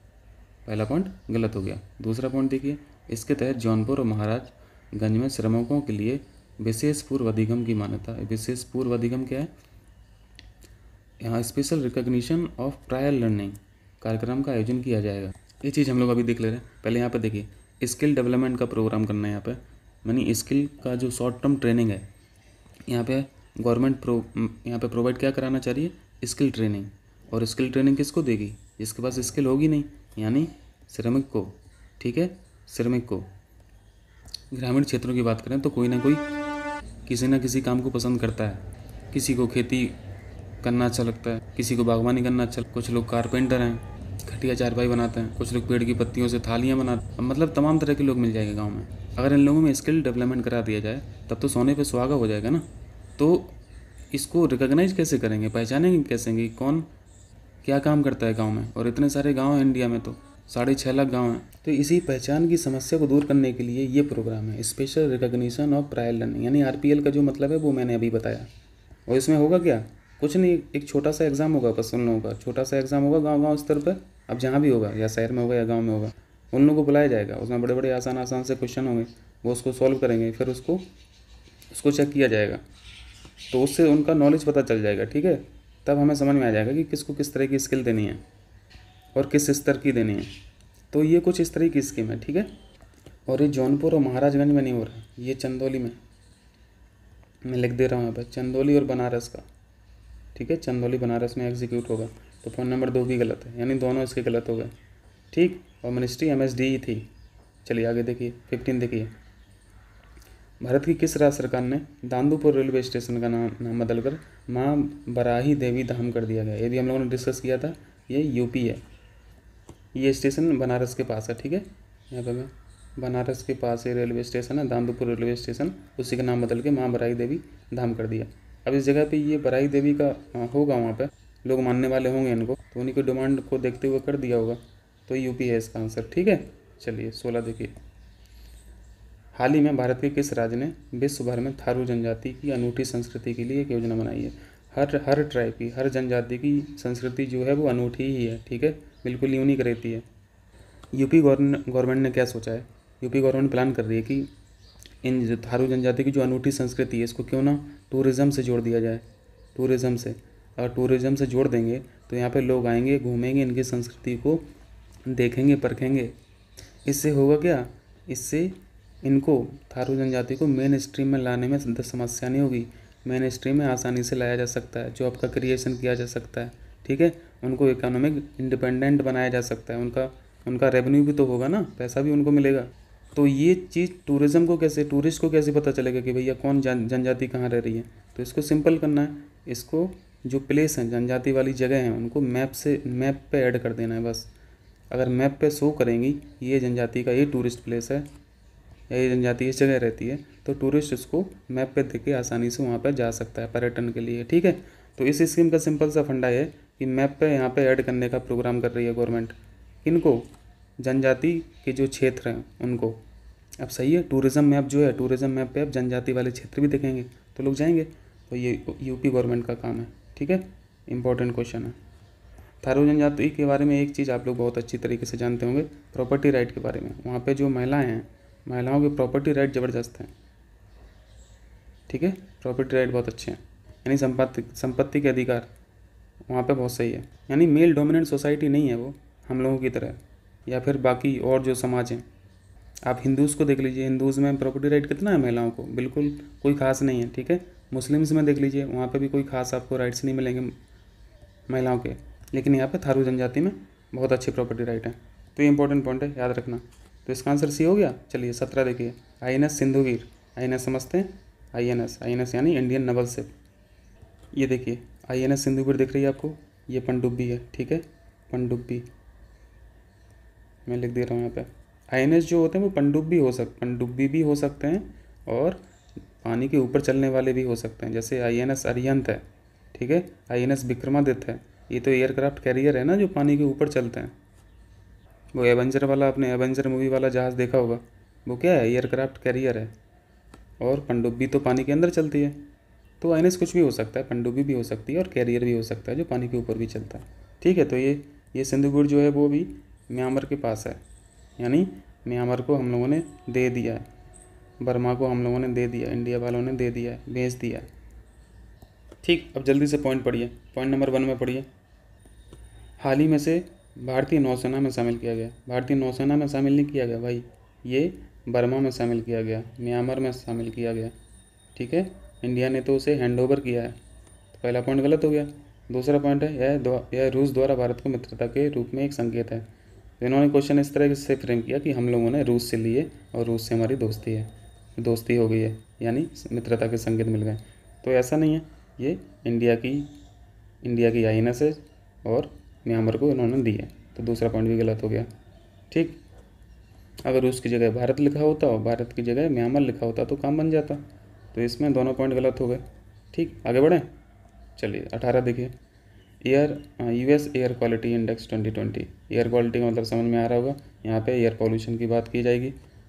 [SPEAKER 1] पहला पॉइंट गलत हो गया। दूसरा पॉइंट देखिए, इसके तहत जौनपुर और महाराजगंज में श्रमिकों के लिए विशेष पूर्व अधिगम की मान्यता। विशेष पूर्व अधिगम क्या है, यहाँ special recognition of prior learning कार्यक्रम का आयोजन किया जाएगा। ये चीज़ हम लोग अभी देख ले रहे हैं। पहले यहाँ पे देखिए स्किल डेवलपमेंट का प्रोग्राम करना है, यहाँ पे यानी स्किल का जो शॉर्ट टर्म ट्रेनिंग है, यहाँ पे गवर्नमेंट प्रो यहाँ पे प्रोवाइड क्या कराना चाहिए, स्किल ट्रेनिंग। और स्किल ट्रेनिंग किसको देगी, जिसके पास स्किल होगी नहीं, यानी श्रमिक को, ठीक है, श्रमिक को। ग्रामीण क्षेत्रों की बात करें तो कोई ना कोई किसी ना किसी काम को पसंद करता है, किसी को खेती करना अच्छा लगता है, किसी को बागवानी करना अच्छा, कुछ लोग कारपेंटर हैं, खटिया चारपाई बनाते हैं, कुछ लोग पेड़ की पत्तियों से थालियाँ बनाते हैं, मतलब तमाम तरह के लोग मिल जाएंगे गांव में। अगर इन लोगों में स्किल डेवलपमेंट करा दिया जाए तब तो सोने पे सुहागा हो जाएगा ना। तो इसको रिकॉग्नाइज कैसे करेंगे, पहचानेंगे कैसे कि कौन क्या काम करता है गाँव में, और इतने सारे गाँव हैं इंडिया में, तो साढ़े छः लाख गाँव हैं। तो इसी पहचान की समस्या को दूर करने के लिए ये प्रोग्राम है, special recognition of prior learning, यानी आर पी एल का जो मतलब है वो मैंने अभी बताया। और इसमें होगा क्या, कुछ नहीं, एक छोटा सा एग्ज़ाम होगा, बस उन लोगों का छोटा सा एग्ज़ाम होगा गांव गांव स्तर पर। अब जहाँ भी होगा, या शहर में होगा या गांव में होगा, उन लोगों को बुलाया जाएगा, उसमें बड़े बड़े आसान आसान से क्वेश्चन होंगे, वो उसको सॉल्व करेंगे, फिर उसको उसको चेक किया जाएगा, तो उससे उनका नॉलेज पता चल जाएगा, ठीक है। तब हमें समझ में आ जाएगा कि किसको किस तरह की स्किल देनी है और किस स्तर की देनी है। तो ये कुछ इस तरह की स्कीम है, ठीक है। और ये जौनपुर और महाराजगंज में नहीं हो रहा, ये चंदौली में, मैं लिख दे रहा हूँ यहाँ पर, चंदौली और बनारस का, ठीक है, चंदौली बनारस में एग्जीक्यूट होगा। तो फ़ोन नंबर दो भी गलत है, यानी दोनों इसके गलत हो गए, ठीक। और मिनिस्ट्री एम एस डी ही थी। चलिए आगे देखिए, फिफ्टीन देखिए, भारत की किस राज्य सरकार ने दांदूपुर रेलवे स्टेशन का नाम नाम बदलकर माँ बराही देवी धाम कर दिया गया। ये भी हम लोगों ने डिस्कस किया था, ये यूपी है, ये स्टेशन बनारस के पास है, ठीक है। यहाँ पे मैं बनारस के पास ये रेलवे स्टेशन है, दांदूपुर रेलवे स्टेशन, उसी का नाम बदल के माँ बराही देवी धाम कर दिया। अब इस जगह पे ये बराही देवी का होगा, वहाँ पे लोग मानने वाले होंगे इनको, तो उन्हीं की डिमांड को देखते हुए कर दिया होगा, तो यूपी है इसका आंसर, ठीक है। चलिए सोलह देखिए, हाल ही में भारत के किस राज्य ने विश्व भर में थारू जनजाति की अनूठी संस्कृति के लिए एक योजना बनाई है। हर हर ट्राइब की, हर जनजाति की संस्कृति जो है वो अनूठी ही है, ठीक है, बिल्कुल यूनिक रहती है। यूपी गवर्नमेंट ने क्या सोचा है यूपी गवर्नमेंट प्लान कर रही है कि इन जो थारू जनजाति की जो अनूठी संस्कृति है इसको क्यों ना टूरिज़्म से जोड़ दिया जाए। टूरिज़्म से अगर टूरिज़्म से जोड़ देंगे तो यहाँ पे लोग आएंगे, घूमेंगे, इनकी संस्कृति को देखेंगे, परखेंगे। इससे होगा क्या, इससे इनको थारू जनजाति को मेन स्ट्रीम में लाने में समस्या नहीं होगी। मेन स्ट्रीम में आसानी से लाया जा सकता है, जॉब का क्रिएशन किया जा सकता है, ठीक है। उनको इकोनॉमिक इंडिपेंडेंट बनाया जा सकता है। उनका उनका रेवेन्यू भी तो होगा ना, पैसा भी उनको मिलेगा। तो ये चीज़ टूरिज़्म को कैसे, टूरिस्ट को कैसे पता चलेगा कि भैया कौन जन जनजाति कहाँ रह रही है। तो इसको सिंपल करना है, इसको जो प्लेस हैं जनजाति वाली जगह हैं उनको मैप से मैप पे ऐड कर देना है बस। अगर मैप पे शो करेंगी ये जनजाति का ये टूरिस्ट प्लेस है या ये जनजाति इस जगह रहती है, तो टूरिस्ट इसको मैप पे देख के आसानी से वहाँ पर जा सकता है पर्यटन के लिए, ठीक है। तो इस स्कीम का सिंपल सा फंडा है कि मैप पे यहाँ पे ऐड करने का प्रोग्राम कर रही है गवर्नमेंट। इनको जनजाति के जो क्षेत्र हैं उनको, अब सही है, टूरिज़्म मैप जो है, टूरिज़्म मैप पे अब जनजाति वाले क्षेत्र भी दिखेंगे तो लोग जाएंगे। तो ये यूपी गवर्नमेंट का काम है, ठीक है। इंपॉर्टेंट क्वेश्चन है। थारू जनजाति के बारे में एक चीज़ आप लोग बहुत अच्छी तरीके से जानते होंगे, प्रॉपर्टी राइट के बारे में। वहाँ पे जो महिलाएं हैं, महिलाओं के प्रॉपर्टी राइट ज़बरदस्त हैं, ठीक है। प्रॉपर्टी राइट बहुत अच्छे हैं, यानी संपत्ति संपत्ति के अधिकार वहाँ पे बहुत सही है। यानी मेल डोमिनेंट सोसाइटी नहीं है वो हम लोगों की तरह, या फिर बाकी और जो समाज हैं। आप हिंदूज़ को देख लीजिए, हिंदूज़ में प्रॉपर्टी राइट कितना है महिलाओं को, बिल्कुल कोई खास नहीं है, ठीक है। मुस्लिम्स में देख लीजिए, वहाँ पे भी कोई खास आपको राइट्स नहीं मिलेंगे महिलाओं के, लेकिन यहाँ पे थारू जनजाति में बहुत अच्छी प्रॉपर्टी राइट है। तो ये इंपॉर्टेंट पॉइंट है, याद रखना। तो इसका आंसर सी हो गया। चलिए सत्रह देखिए, I N S Sindhuvir. I N S समझते हैं, I N S I N S यानी इंडियन नवल शिप। ये देखिए आई एन एस सिंधुवीर दिख रही है आपको, ये पनडुब्बी है, ठीक है, पनडुब्बी मैं लिख दे रहा हूँ यहाँ पे। आई एन एस जो होते हैं वो पनडुब्बी हो सक पनडुब्बी भी हो सकते हैं और पानी के ऊपर चलने वाले भी हो सकते हैं, जैसे आई एन एस अरिहंत है, ठीक है, आई एन एस विक्रमादित्य है। ये तो एयरक्राफ्ट कैरियर है ना जो पानी के ऊपर चलते हैं। वो एवेंजर वाला, आपने एवेंजर मूवी वाला जहाज़ देखा होगा, वो क्या है, एयरक्राफ्ट कैरियर है। और पनडुब्बी तो पानी के अंदर चलती है। तो आई एन एस कुछ भी हो सकता है, पनडुब्बी भी हो सकती है और कैरियर भी हो सकता है जो पानी के ऊपर भी चलता है, ठीक है। तो ये ये सिंधुवीर जो है वो भी म्यांमार के पास है, यानी म्यांमार को हम लोगों ने दे दिया है, बर्मा को हम लोगों ने दे दिया, इंडिया वालों ने दे दिया है, भेज दिया है, ठीक। अब जल्दी से पॉइंट पढ़िए, पॉइंट नंबर वन में पढ़िए। हाल ही में से भारतीय नौसेना में शामिल किया गया। भारतीय नौसेना में शामिल नहीं किया गया भाई, ये बर्मा में शामिल किया गया, म्यांमार में शामिल किया गया, ठीक है। इंडिया ने तो उसे हैंड ओवर किया है, तो पहला पॉइंट गलत हो गया। दूसरा पॉइंट है यह यह रूस द्वारा भारत को मित्रता के रूप में एक संकेत है। तो इन्होंने क्वेश्चन इस तरह से फ्रेम किया कि हम लोगों ने रूस से लिए और रूस से हमारी दोस्ती है, दोस्ती हो गई है, यानी मित्रता के संकेत मिल गए। तो ऐसा नहीं है, ये इंडिया की इंडिया की आई एन एस है और म्यांमार को इन्होंने दी है, तो दूसरा पॉइंट भी गलत हो गया, ठीक। अगर रूस की जगह भारत लिखा होता और भारत की जगह म्यांमार लिखा होता तो काम बन जाता। तो इसमें दोनों पॉइंट गलत हो गए, ठीक। आगे बढ़ें, चलिए अठारह देखिए, air US air quality index twenty twenty. Air quality का मतलब समझ में आ रहा होगा, यहाँ पे एयर पॉल्यूशन की बात की जाएगी।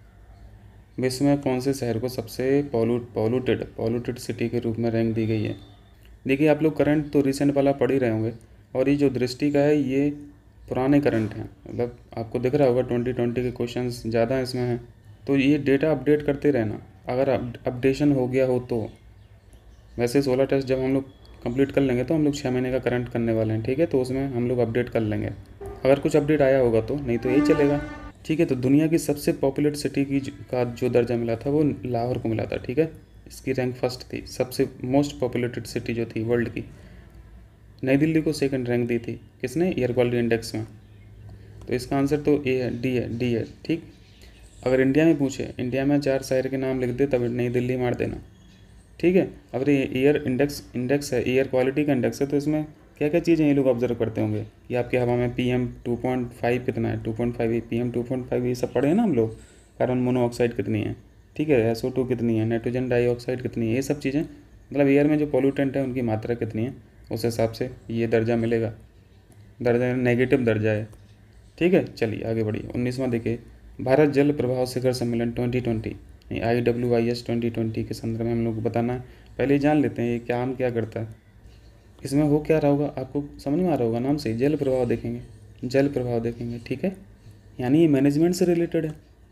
[SPEAKER 1] विश्व में कौन से शहर को सबसे पॉल्यूट पॉल्यूटेड पॉल्यूटेड सिटी के रूप में रैंक दी गई है। देखिए आप लोग करंट तो रिसेंट वाला पढ़ ही रहे होंगे, और ये जो दृष्टि का है ये पुराने करंट हैं, मतलब आपको दिख रहा होगा ट्वेंटी ट्वेंटी के क्वेश्चंस ज़्यादा इसमें हैं। तो ये डेटा अपडेट करते रहना, अगर अपडेशन हो गया हो तो। वैसे सोलह टेस्ट जब हम लोग कंप्लीट कर लेंगे तो हम लोग छः महीने का करंट करने वाले हैं, ठीक है, तो उसमें हम लोग अपडेट कर लेंगे अगर कुछ अपडेट आया होगा तो, नहीं तो यही चलेगा, ठीक है। तो दुनिया की सबसे पॉपुलेट सिटी की का जो दर्जा मिला था वो लाहौर को मिला था, ठीक है। इसकी रैंक फर्स्ट थी, सबसे मोस्ट पॉपुलेटेड सिटी जो थी वर्ल्ड की। नई दिल्ली को सेकंड रैंक दी थी किसने, एयर क्वालिटी इंडेक्स में। तो इसका आंसर तो ए है, डी है, डी है, ठीक। अगर इंडिया में पूछे, इंडिया में चार शहर के नाम लिख दे तब नई दिल्ली मार देना, ठीक है। अगर ये एयर इंडेक्स इंडेक्स है, एयर क्वालिटी का इंडेक्स है, तो इसमें क्या क्या चीज़ें ये लोग ऑब्जर्व करते होंगे कि आपकी हवा में P M two point five कितना है, two point five P M two point five ये सब पढ़े हैं ना हम लोग। कार्बन मोनोऑक्साइड कितनी है, ठीक है, एस ओ टू कितनी है, नाइट्रोजन डाइऑक्साइड कितनी है, ये सब चीज़ें, मतलब एयर में जो पॉल्यूटेंट है उनकी मात्रा कितनी है, उस हिसाब से ये दर्जा मिलेगा। दर्जा नेगेटिव दर्जा है, ठीक है। चलिए आगे बढ़िए, उन्नीसवां देखिए, भारत जल प्रभाव शिखर सम्मेलन twenty twenty I W I S twenty twenty के संदर्भ में हम लोग को बताना है। पहले ही जान लेते हैं ये क्या, हम क्या करता है, इसमें हो क्या रहा होगा आपको समझ में आ रहा होगा नाम से, जल प्रभाव देखेंगे, जल प्रभाव देखेंगे, ठीक है, यानी ये मैनेजमेंट से रिलेटेड है।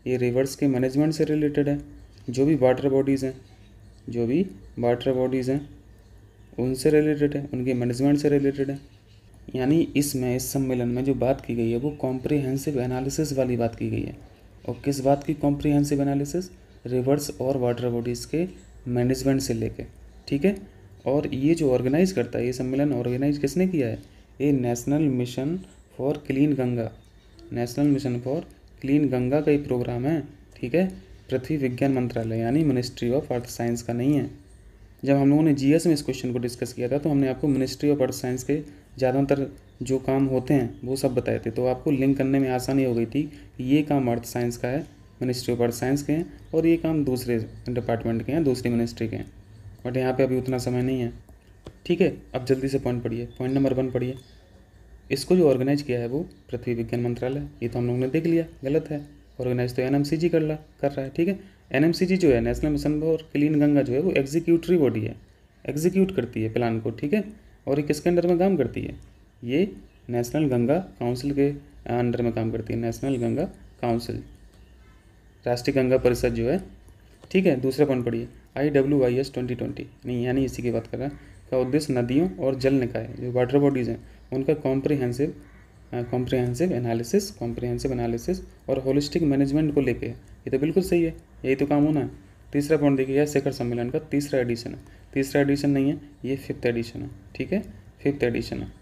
[SPEAKER 1] ये रिवर्स के मैनेजमेंट से रिलेटेड है। जो भी वाटर बॉडीज़ हैं जो भी वाटर बॉडीज़ हैं उनसे रिलेटेड है, उनके मैनेजमेंट से रिलेटेड है। यानी इसमें इस सम्मेलन में जो बात की गई है वो कॉम्प्रिहेंसिव एनालिसिस वाली बात की गई है। और किस बात की कॉम्प्रिहेंसिव एनालिसिस? रिवर्स और वाटर बॉडीज़ के मैनेजमेंट से लेके, ठीक है। और ये जो ऑर्गेनाइज करता है, ये सम्मेलन ऑर्गेनाइज किसने किया है? ये national mission for clean Ganga, national mission for clean Ganga का ही प्रोग्राम है, ठीक है। पृथ्वी विज्ञान मंत्रालय यानी मिनिस्ट्री ऑफ अर्थ साइंस का नहीं है। जब हम लोगों ने जीएस में इस क्वेश्चन को डिस्कस किया था तो हमने आपको मिनिस्ट्री ऑफ अर्थ साइंस के ज़्यादातर जो काम होते हैं वो सब बताए थे, तो आपको लिंक करने में आसानी हो गई थी कि ये काम अर्थ साइंस का है, मिनिस्ट्री ऑफ अर्थ साइंस के हैं, और ये काम दूसरे डिपार्टमेंट के हैं, दूसरी मिनिस्ट्री के हैं। बट यहाँ पे अभी उतना समय नहीं है, ठीक है। अब जल्दी से पॉइंट पढ़िए, पॉइंट नंबर वन पढ़िए। इसको जो ऑर्गेनाइज किया है वो पृथ्वी विज्ञान मंत्रालय, ये तो हम लोगों ने देख लिया गलत है। ऑर्गेनाइज तो एनएमसीजी कर ला कर रहा है, ठीक है। एनएमसीजी जो है, national mission for clean Ganga, जो है वो एग्जीक्यूटरी बॉडी है, एग्जीक्यूट करती है प्लान को, ठीक है। और ये किसके अंडर में काम करती है? ये नेशनल गंगा काउंसिल के अंडर में काम करती है, नेशनल गंगा काउंसिल, राष्ट्रीय गंगा परिषद जो है, ठीक है। दूसरा पॉइंट पढ़िए, I W I S twenty twenty नहीं यानी इसी की बात कर रहा है, का उद्देश्य नदियों और जल निकाय जो वाटर बॉडीज़ हैं उनका comprehensive comprehensive analysis comprehensive analysis और होलिस्टिक मैनेजमेंट को लेके, ये तो बिल्कुल सही है, यही तो काम होना है। तीसरा पॉइंट देखिए, यह शिखर सम्मेलन का तीसरा एडिशन है, तीसरा एडिशन नहीं है, ये फिफ्थ एडिशन है, ठीक है, फिफ्थ एडिशन है।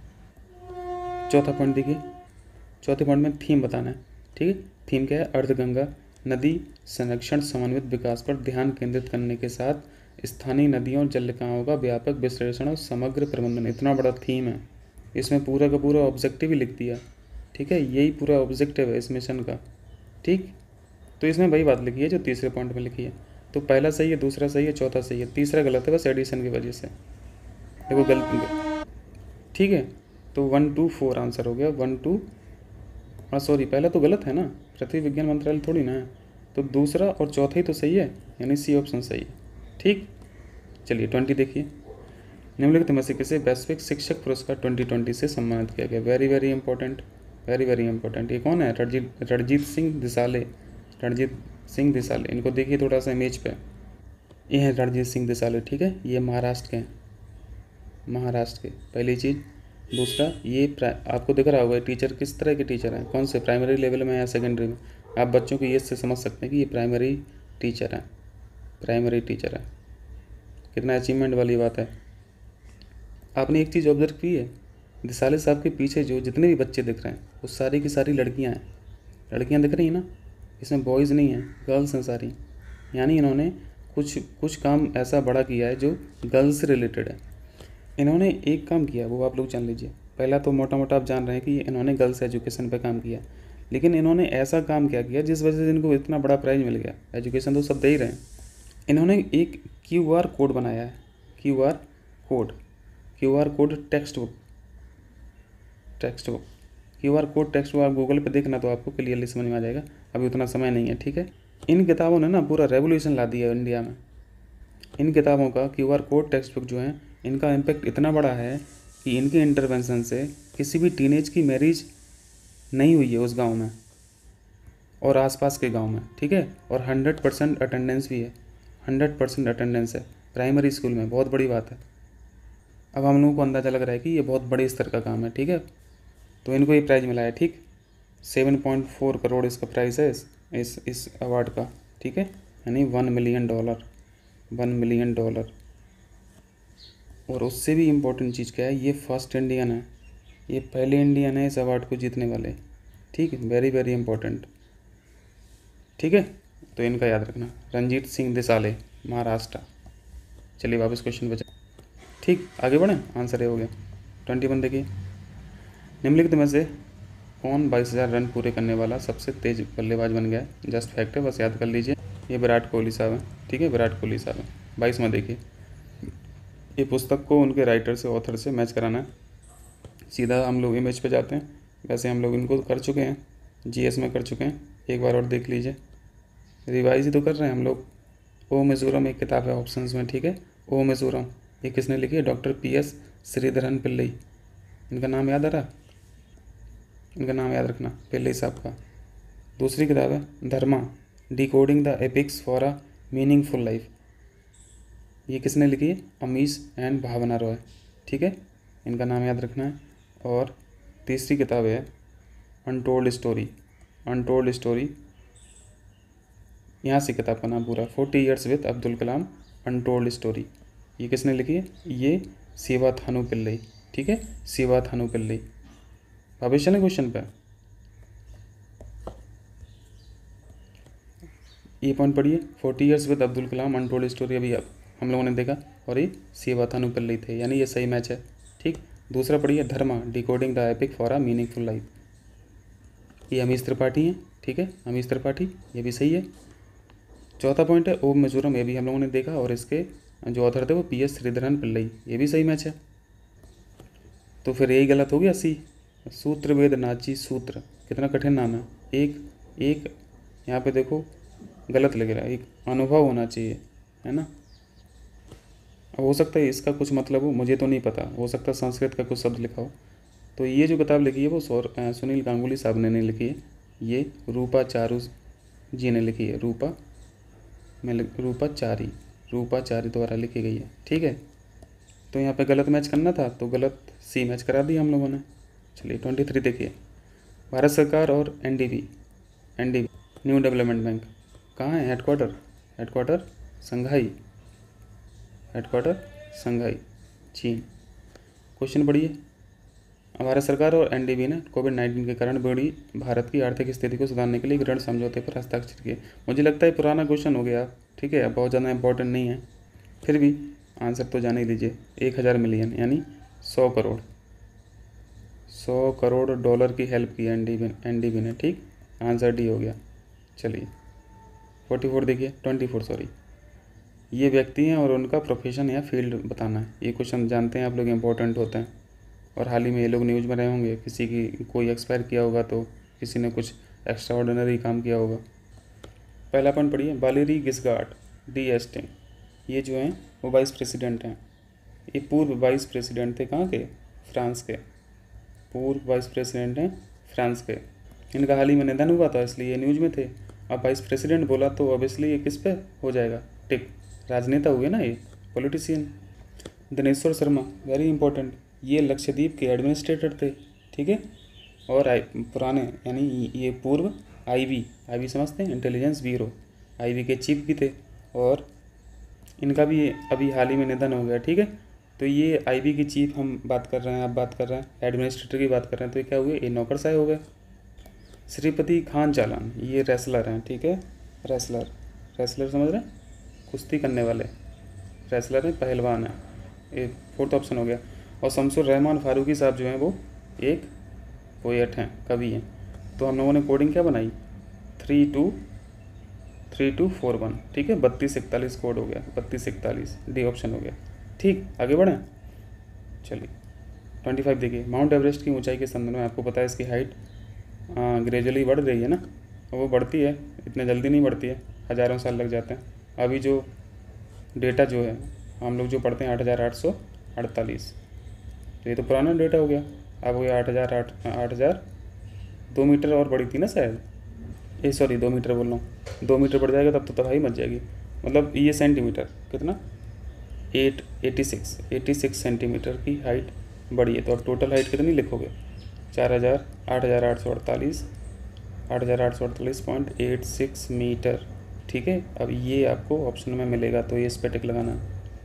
[SPEAKER 1] चौथा पॉइंट देखिए, चौथे पॉइंट में थीम बताना है, ठीक है। थीम क्या है? अर्धगंगा नदी संरक्षण समन्वित विकास पर ध्यान केंद्रित करने के साथ स्थानीय नदियों और जलनिकायों का व्यापक विश्लेषण और समग्र प्रबंधन। इतना बड़ा थीम है, इसमें पूरा का पूरा ऑब्जेक्टिव ही लिख दिया, ठीक है। यही पूरा ऑब्जेक्टिव है इस मिशन का, ठीक। तो इसमें वही बात लिखी है जो तीसरे पॉइंट में लिखी है। तो पहला सही है, दूसरा सही है, चौथा सही है, तीसरा गलत है बस एडिशन की वजह से, देखो गलत, ठीक है। तो वन टू फोर आंसर हो गया, वन टू हाँ सॉरी पहला तो गलत है ना, पृथ्वी विज्ञान मंत्रालय थोड़ी ना है, तो दूसरा और चौथा ही तो सही है, यानी सी ऑप्शन सही है, ठीक। चलिए ट्वेंटी देखिए, निम्नलिखित में से किसे वैश्विक शिक्षक पुरस्कार ट्वेंटी ट्वेंटी से सम्मानित किया गया? Very very important, very very important. ये कौन है? रणजीत रणजीत सिंह दिसाले, रणजीत सिंह दिसाले। इनको देखिए थोड़ा सा इमेज पे, ये हैं रणजीत सिंह दिसाले, ठीक है। ये महाराष्ट्र के हैं, महाराष्ट्र के, पहली चीज़। दूसरा, ये आपको दिख रहा होगा टीचर किस तरह के टीचर हैं, कौन से, प्राइमरी लेवल में या सेकेंडरी में। आप बच्चों को ये से समझ सकते हैं कि ये प्राइमरी टीचर हैं, प्राइमरी टीचर है। कितना अचीवमेंट वाली बात है। आपने एक चीज़ ऑब्जर्व की है, दिसाले साहब के पीछे जो जितने भी बच्चे दिख रहे हैं वो सारी की सारी लड़कियां हैं, लड़कियां दिख रही हैं ना, इसमें बॉयज़ नहीं हैं, गर्ल्स हैं सारी। यानी इन्होंने कुछ कुछ काम ऐसा बड़ा किया है जो गर्ल्स से रिलेटेड है। इन्होंने एक काम किया, वो आप लोग जान लीजिए। पहला तो मोटा मोटा आप जान रहे हैं कि इन्होंने गर्ल्स एजुकेशन पे काम किया, लेकिन इन्होंने ऐसा काम क्या किया जिस वजह से इनको इतना बड़ा प्राइज़ मिल गया। एजुकेशन तो सब दे ही रहे हैं। इन्होंने एक क्यू आर कोड बनाया है, Q R code, Q R code text book, text book Q R code text book आप गूगल पे देखना तो आपको क्लियरली समझ में आ जाएगा, अभी उतना समय नहीं है, ठीक है। इन किताबों ने ना पूरा रेवोल्यूशन ला दिया इंडिया में। इन किताबों का Q R code text book जो है, इनका इम्पैक्ट इतना बड़ा है कि इनके इंटरवेंशन से किसी भी टीनेज की मैरिज नहीं हुई है उस गांव में और आसपास के गांव में, ठीक है। और हंड्रेड परसेंट अटेंडेंस भी है, हंड्रेड परसेंट अटेंडेंस है प्राइमरी स्कूल में, बहुत बड़ी बात है। अब हम लोगों को अंदाज़ा लग रहा है कि ये बहुत बड़े स्तर का काम है, ठीक है। तो इनको ये प्राइज़ मिला है, ठीक। सेवन पॉइंट फोर करोड़ इसका प्राइस है इस इस इस अवार्ड का, ठीक है, यानी one million dollar, one million dollar. और उससे भी इम्पोर्टेंट चीज़ क्या है, ये फर्स्ट इंडियन है, ये पहले इंडियन है इस अवार्ड को जीतने वाले, ठीक है। वेरी वेरी इंपॉर्टेंट, ठीक है। तो इनका याद रखना, रणजीत सिंह दिसाले, महाराष्ट्र। चलिए वापस क्वेश्चन पे, ठीक, आगे बढ़ें। आंसर ये हो गया। ट्वेंटी वन देखिए, निम्नलिखित में से कौन बाईस हज़ार रन पूरे करने वाला सबसे तेज बल्लेबाज बन गया? जस्ट फैक्ट है, बस याद कर लीजिए। ये विराट कोहली साहब हैं, ठीक है, विराट कोहली साहब हैं। बाईस में देखिए, ये पुस्तक को उनके राइटर से, ऑथर से मैच कराना है। सीधा हम लोग इमेज पे जाते हैं, वैसे हम लोग इनको कर चुके हैं, जीएस में कर चुके हैं, एक बार और देख लीजिए, रिवाइज ही तो कर रहे हैं हम लोग। ओ मिज़ोरम एक किताब है ऑप्शंस में, ठीक है, ओ मिज़ोरम। ये किसने लिखी है? Doctor P S Sreedharan Pillai. इनका नाम याद आ रहा? इनका नाम याद रखना, पिल्लई साहब का, दूसरी किताब है Dharma decoding the epics for a meaningful life. ये किसने लिखी है? अमीश एंड भावना रॉय। ठीक है, इनका नाम याद रखना है। और तीसरी किताब है अनटोल्ड स्टोरी। अनटोल्ड स्टोरी, यहाँ से किताब का नाम पूरा forty years with Abdul Kalam untold story. ये किसने लिखी है? ये शिवा थानू पिल्लई। ठीक है, शिवा थानू पिल्लई। भविष्य ने क्वेश्चन पे ये पॉइंट पढ़िए, forty years with Abdul Kalam untold story अभी अब हम लोगों ने देखा, और ये शिवा थानू पिल्लई थे, यानी ये सही मैच है। ठीक, दूसरा पढ़िए Dharma decoding the epic for a meaningful life. ये अमीश त्रिपाठी हैं। ठीक है, अमीश त्रिपाठी, ये भी सही है। चौथा पॉइंट है ओम मिजोरम, ये भी हम लोगों ने देखा, और इसके जो ऑथर थे वो पी एस श्रीधरन पिल्लई, ये भी सही मैच है। तो फिर यही गलत हो गया सी। सूत्र वेद नाची सूत्र, कितना कठिन नाम है। एक एक यहाँ पे देखो गलत लग रहा है, एक अनुभव होना चाहिए, है ना। अब हो सकता है इसका कुछ मतलब हो, मुझे तो नहीं पता, हो सकता है संस्कृत का कुछ शब्द लिखा हो। तो ये जो किताब लिखी है वो सौर सुनील गांगुली साहब ने नहीं लिखी है, ये रूपा चारू जी ने लिखी है। रूपा में रूपाचारी रूपाचारी द्वारा लिखी गई है। ठीक है, तो यहाँ पे गलत मैच करना था तो गलत सी मैच करा दिया हम लोगों ने। चलिए ट्वेंटी थ्री देखिए, भारत सरकार और N D B N D B new development bank कहाँ है? Headquarter headquarter Shanghai headquarter Shanghai चीन। क्वेश्चन पढ़िए, भारत सरकार और एन डी बी ने कोविड नाइन्टीन के कारण बढ़ी भारत की आर्थिक स्थिति को सुधारने के लिए ऋण समझौते पर हस्ताक्षर किए। मुझे लगता है पुराना क्वेश्चन हो गया, ठीक है, बहुत ज़्यादा इंपॉर्टेंट नहीं है, फिर भी आंसर तो जान ही लीजिए। एक हज़ार मिलियन यानी सौ करोड़ सौ करोड़ डॉलर की हेल्प की N D B N D B ने। ठीक, आंसर डी हो गया। चलिए फोर्टी फोर देखिए, ट्वेंटी फोर सॉरी। ये व्यक्ति हैं और उनका प्रोफेशन या फील्ड बताना है। ये क्वेश्चन जानते हैं आप लोग, इंपॉर्टेंट होते हैं, और हाल ही में ये लोग न्यूज़ में रहे होंगे। किसी की कोई एक्सपायर किया होगा तो किसी ने कुछ एक्स्ट्रा ऑर्डिनरी काम किया होगा। पहला पॉइंट पढ़िए, वालेरी गिस्गार्ड डी एस्टिंग, ये जो हैं वो वाइस प्रेसिडेंट हैं। ये पूर्व वाइस प्रेसिडेंट थे, कहाँ के? फ्रांस के। पूर्व वाइस प्रेसिडेंट हैं फ्रांस के। इनका हाल ही में निधन हुआ था, इसलिए ये न्यूज़ में थे। अब वाइस प्रेसिडेंट बोला तो ऑब्वियसली ये किस पे हो जाएगा? टिक, राजनेता हुए ना, ये politician. Dineshwar Sharma, very important, ये लक्षद्वीप के एडमिनिस्ट्रेटर थे। ठीक है, और आई पुराने यानी ये पूर्व आईबी आईबी समझते हैं, इंटेलिजेंस ब्यूरो, आईबी के चीफ भी थे, और इनका भी अभी हाल ही में निधन हो गया। ठीक है, तो ये आईबी की चीफ हम बात कर रहे हैं, आप बात कर रहे हैं एडमिनिस्ट्रेटर की बात कर रहे हैं, तो ये क्या हुए? ये नौकरशाही हो गए। श्रीपति खान चालान, ये रेसलर हैं। ठीक है, रेसलर रेसलर समझ रहे हैं, कुश्ती करने वाले रेसलर हैं, पहलवान हैं। ये फोर्थ ऑप्शन हो गया। और शमसुर रहमान फारूकी साहब जो हैं वो एक पोएट हैं, कवि हैं। तो हम लोगों ने कोडिंग क्या बनाई? Three two three two four one. ठीक है, बत्तीस इकतालीस कोड हो गया, बत्तीस इकतालीस डी ऑप्शन हो गया। ठीक, आगे बढ़ें। चलिए ट्वेंटी फाइव देखिए, माउंट एवरेस्ट की ऊंचाई के संबंध में आपको पता है इसकी हाइट ग्रेजुअली बढ़ रही है ना, वो बढ़ती है, इतने जल्दी नहीं बढ़ती है, हज़ारों साल लग जाते हैं। अभी जो डेटा जो है हम लोग जो पढ़ते हैं आठ हज़ार आठ सौ अड़तालीस, तो ये तो पुराना डेटा हो गया। अब हो गया आठ हज़ार आठ आठ हज़ार दो मीटर और बढ़ी थी ना शायद, ए सॉरी दो मीटर बोल रहा हूँ, दो मीटर बढ़ जाएगा तब तो तबाही मच जाएगी। मतलब ये सेंटीमीटर कितना? Eight eighty six eighty six centimetre की हाइट बढ़ी है। तो अब टोटल हाइट कितनी लिखोगे? चार हज़ार आठ हज़ार आठ सौ अड़तालीस आठ हज़ार आठ सौ अड़तालीस पॉइंट एट सिक्स मीटर। ठीक है, अब ये आपको ऑप्शन में मिलेगा, तो ये इस पे टिक लगाना।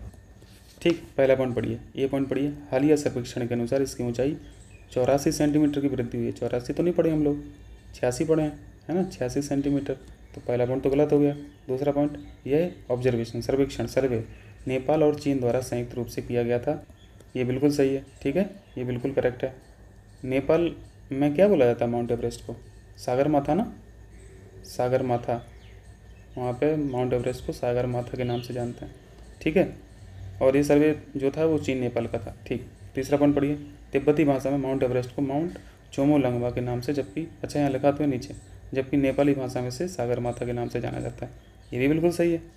[SPEAKER 1] ठीक, पहला पॉइंट पढ़िए, ये पॉइंट पढ़िए, हालिया सर्वेक्षण के अनुसार इसकी ऊंचाई चौरासी सेंटीमीटर की वृद्धि हुई है। चौरासी तो नहीं पढ़े हम लोग, छियासी पढ़े हैं, है ना, छियासी सेंटीमीटर। तो पहला पॉइंट तो गलत हो गया। दूसरा पॉइंट ये ऑब्जर्वेशन, सर्वेक्षण, सर्वे नेपाल और चीन द्वारा संयुक्त रूप से किया गया था, ये बिल्कुल सही है। ठीक है, ये बिल्कुल करेक्ट है। नेपाल में क्या बोला जाता है माउंट एवरेस्ट को? सागर माथा ना, सागर माथा, वहाँ पे माउंट एवरेस्ट को सागर माथा के नाम से जानते हैं। ठीक है, और ये सर्वे जो था वो चीन नेपाल का था। ठीक, तीसरा पॉइंट पढ़िए, तिब्बती भाषा में माउंट एवरेस्ट को माउंट चोमोलंगवा के नाम से, जबकि अच्छा यहाँ लिखा तो है नीचे, जबकि नेपाली भाषा में से सागर माथा के नाम से जाना जाता है। ये भी बिल्कुल सही है।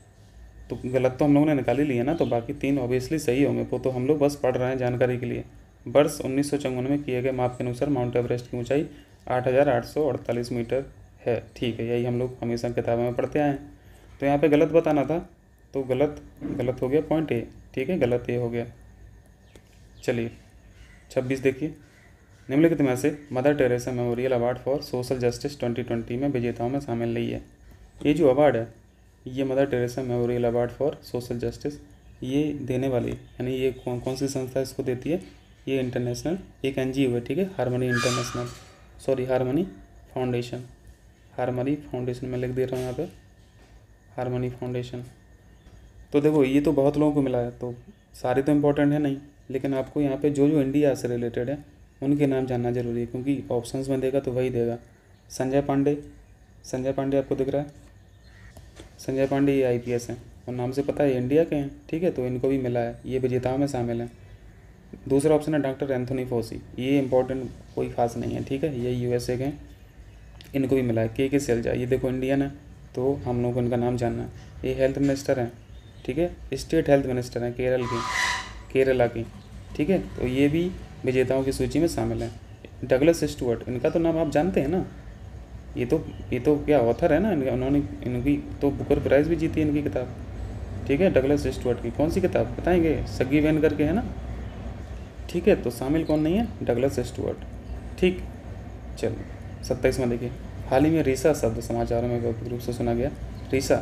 [SPEAKER 1] तो गलत तो हम लोगों ने निकाल ही लिया ना, तो बाकी तीन ऑब्वियसली सही होंगे, वो तो हम लोग बस पढ़ रहे हैं जानकारी के लिए। वर्ष उन्नीस सौ चौवन में किए गए माप के अनुसार माउंट एवरेस्ट की ऊंचाई आठ हज़ार आठ सौ अड़तालीस मीटर है, ठीक है, यही हम लोग हमेशा किताबों में पढ़ते आए हैं। तो यहाँ पे गलत बताना था, तो गलत गलत हो गया पॉइंट ए, ठीक है, गलत ए हो गया। चलिए छब्बीस देखिए, निम्नलिखित में से Mother Teresa memorial award for social justice twenty twenty में विजेताओं में शामिल नहीं है। ये जो अवार्ड है, ये Mother Teresa memorial award for social justice, ये देने वाली, यानी ये कौन कौन सी संस्था इसको देती है, ये इंटरनेशनल एक एन जी ओ है, ठीक है, harmony international, sorry harmony foundation, harmony foundation में लिख दे रहा हूँ यहाँ पे, हारमनी फाउंडेशन। तो देखो ये तो बहुत लोगों को मिला है, तो सारे तो इम्पोर्टेंट है नहीं, लेकिन आपको यहाँ पे जो जो इंडिया से रिलेटेड है उनके नाम जानना जरूरी है, क्योंकि ऑप्शंस में देगा तो वही देगा। संजय पांडे, संजय पांडे आपको दिख रहा है, संजय पांडे ये आई पी एस हैं और नाम से पता है इंडिया के हैं, ठीक है, तो इनको भी मिला है, ये विजेताओं में शामिल हैं। दूसरा ऑप्शन है डॉक्टर एंथोनी फोसी, ये इंपॉर्टेंट कोई खास नहीं है, ठीक है, ये यू एस ए के हैं, इनको भी मिला है। के के सेल्जा, ये देखो इंडियन है, तो हम लोग को इनका नाम जानना है। ये हेल्थ मिनिस्टर हैं, ठीक है, स्टेट हेल्थ मिनिस्टर हैं केरल की, केरला की, ठीक है, तो ये भी विजेताओं की सूची में शामिल है। डगलस स्टुअर्ट, इनका तो नाम आप जानते हैं ना, ये तो ये तो क्या ऑथर है ना, उन्होंने इनकी तो बुकर प्राइज़ भी जीती है इनकी किताब, ठीक है, डगलस स्टुअर्ट की। कौन सी किताब बताएंगे, सगी वैन करके है ना, ठीक है, तो शामिल कौन नहीं है, डगलस स्टुअर्ट, ठीक। चलो सत्ताईस में देखिए, हाल ही में रीसा शब्द समाचारों में व्यापक रूप से सुना गया। रीसा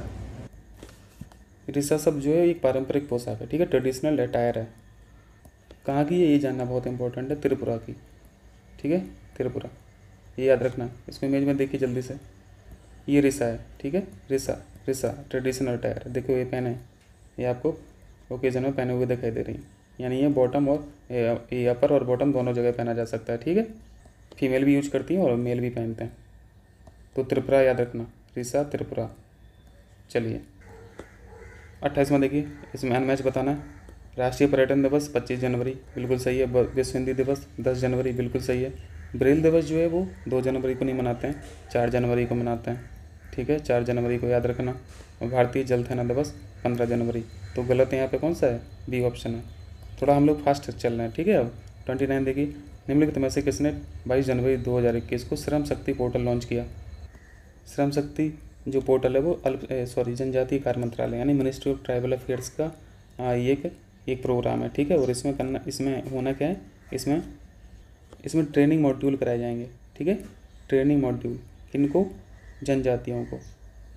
[SPEAKER 1] रीसा शब्द जो है एक पारंपरिक पोशाक है, ठीक है, ट्रेडिशनल अटायर है। कहाँ की है ये जानना बहुत इंपॉर्टेंट है, त्रिपुरा की, ठीक है, त्रिपुरा, ये याद रखना। इसको इमेज में देखिए जल्दी से, ये रिसा है, ठीक है, रिसा रिसा ट्रेडिशनल अटायर, देखो ये पहने, ये आपको ओकेजन में पहने हुए दिखाई दे रही है, यानी ये बॉटम और ये अपर और बॉटम दोनों जगह पहना जा सकता है, ठीक है, फीमेल भी यूज करती हैं और मेल भी पहनते हैं। तो त्रिपुरा याद रखना, रिसा त्रिपुरा। चलिए अट्ठाईस में देखिए, इसमें अनमैच बताना है। राष्ट्रीय पर्यटन दिवस पच्चीस जनवरी, बिल्कुल सही है। विश्व हिंदी दिवस दस जनवरी, बिल्कुल सही है। ब्रेल दिवस जो है वो दो जनवरी को नहीं मनाते हैं, चार जनवरी को मनाते हैं, ठीक है, चार जनवरी को याद रखना। और भारतीय जल सेना दिवस पंद्रह जनवरी, तो गलत है यहाँ पे, कौन सा है, बी ऑप्शन है। थोड़ा हम लोग फास्ट चल रहे हैं, ठीक है। अब ट्वेंटी नाइन देखिए, निम्नलिखित में से किसने बाईस जनवरी दो हज़ार इक्कीस को श्रम शक्ति पोर्टल लॉन्च किया। श्रम शक्ति जो पोर्टल है वो अल्प सॉरी जनजातीय कार्य मंत्रालय यानी मिनिस्ट्री ऑफ ट्राइबल अफेयर्स का आ, ये एक, एक प्रोग्राम है, ठीक है। और इसमें करना इसमें होना क्या है, इसमें इसमें ट्रेनिंग मॉड्यूल कराए जाएंगे, ठीक है, ट्रेनिंग मॉड्यूल किनको, जनजातियों को।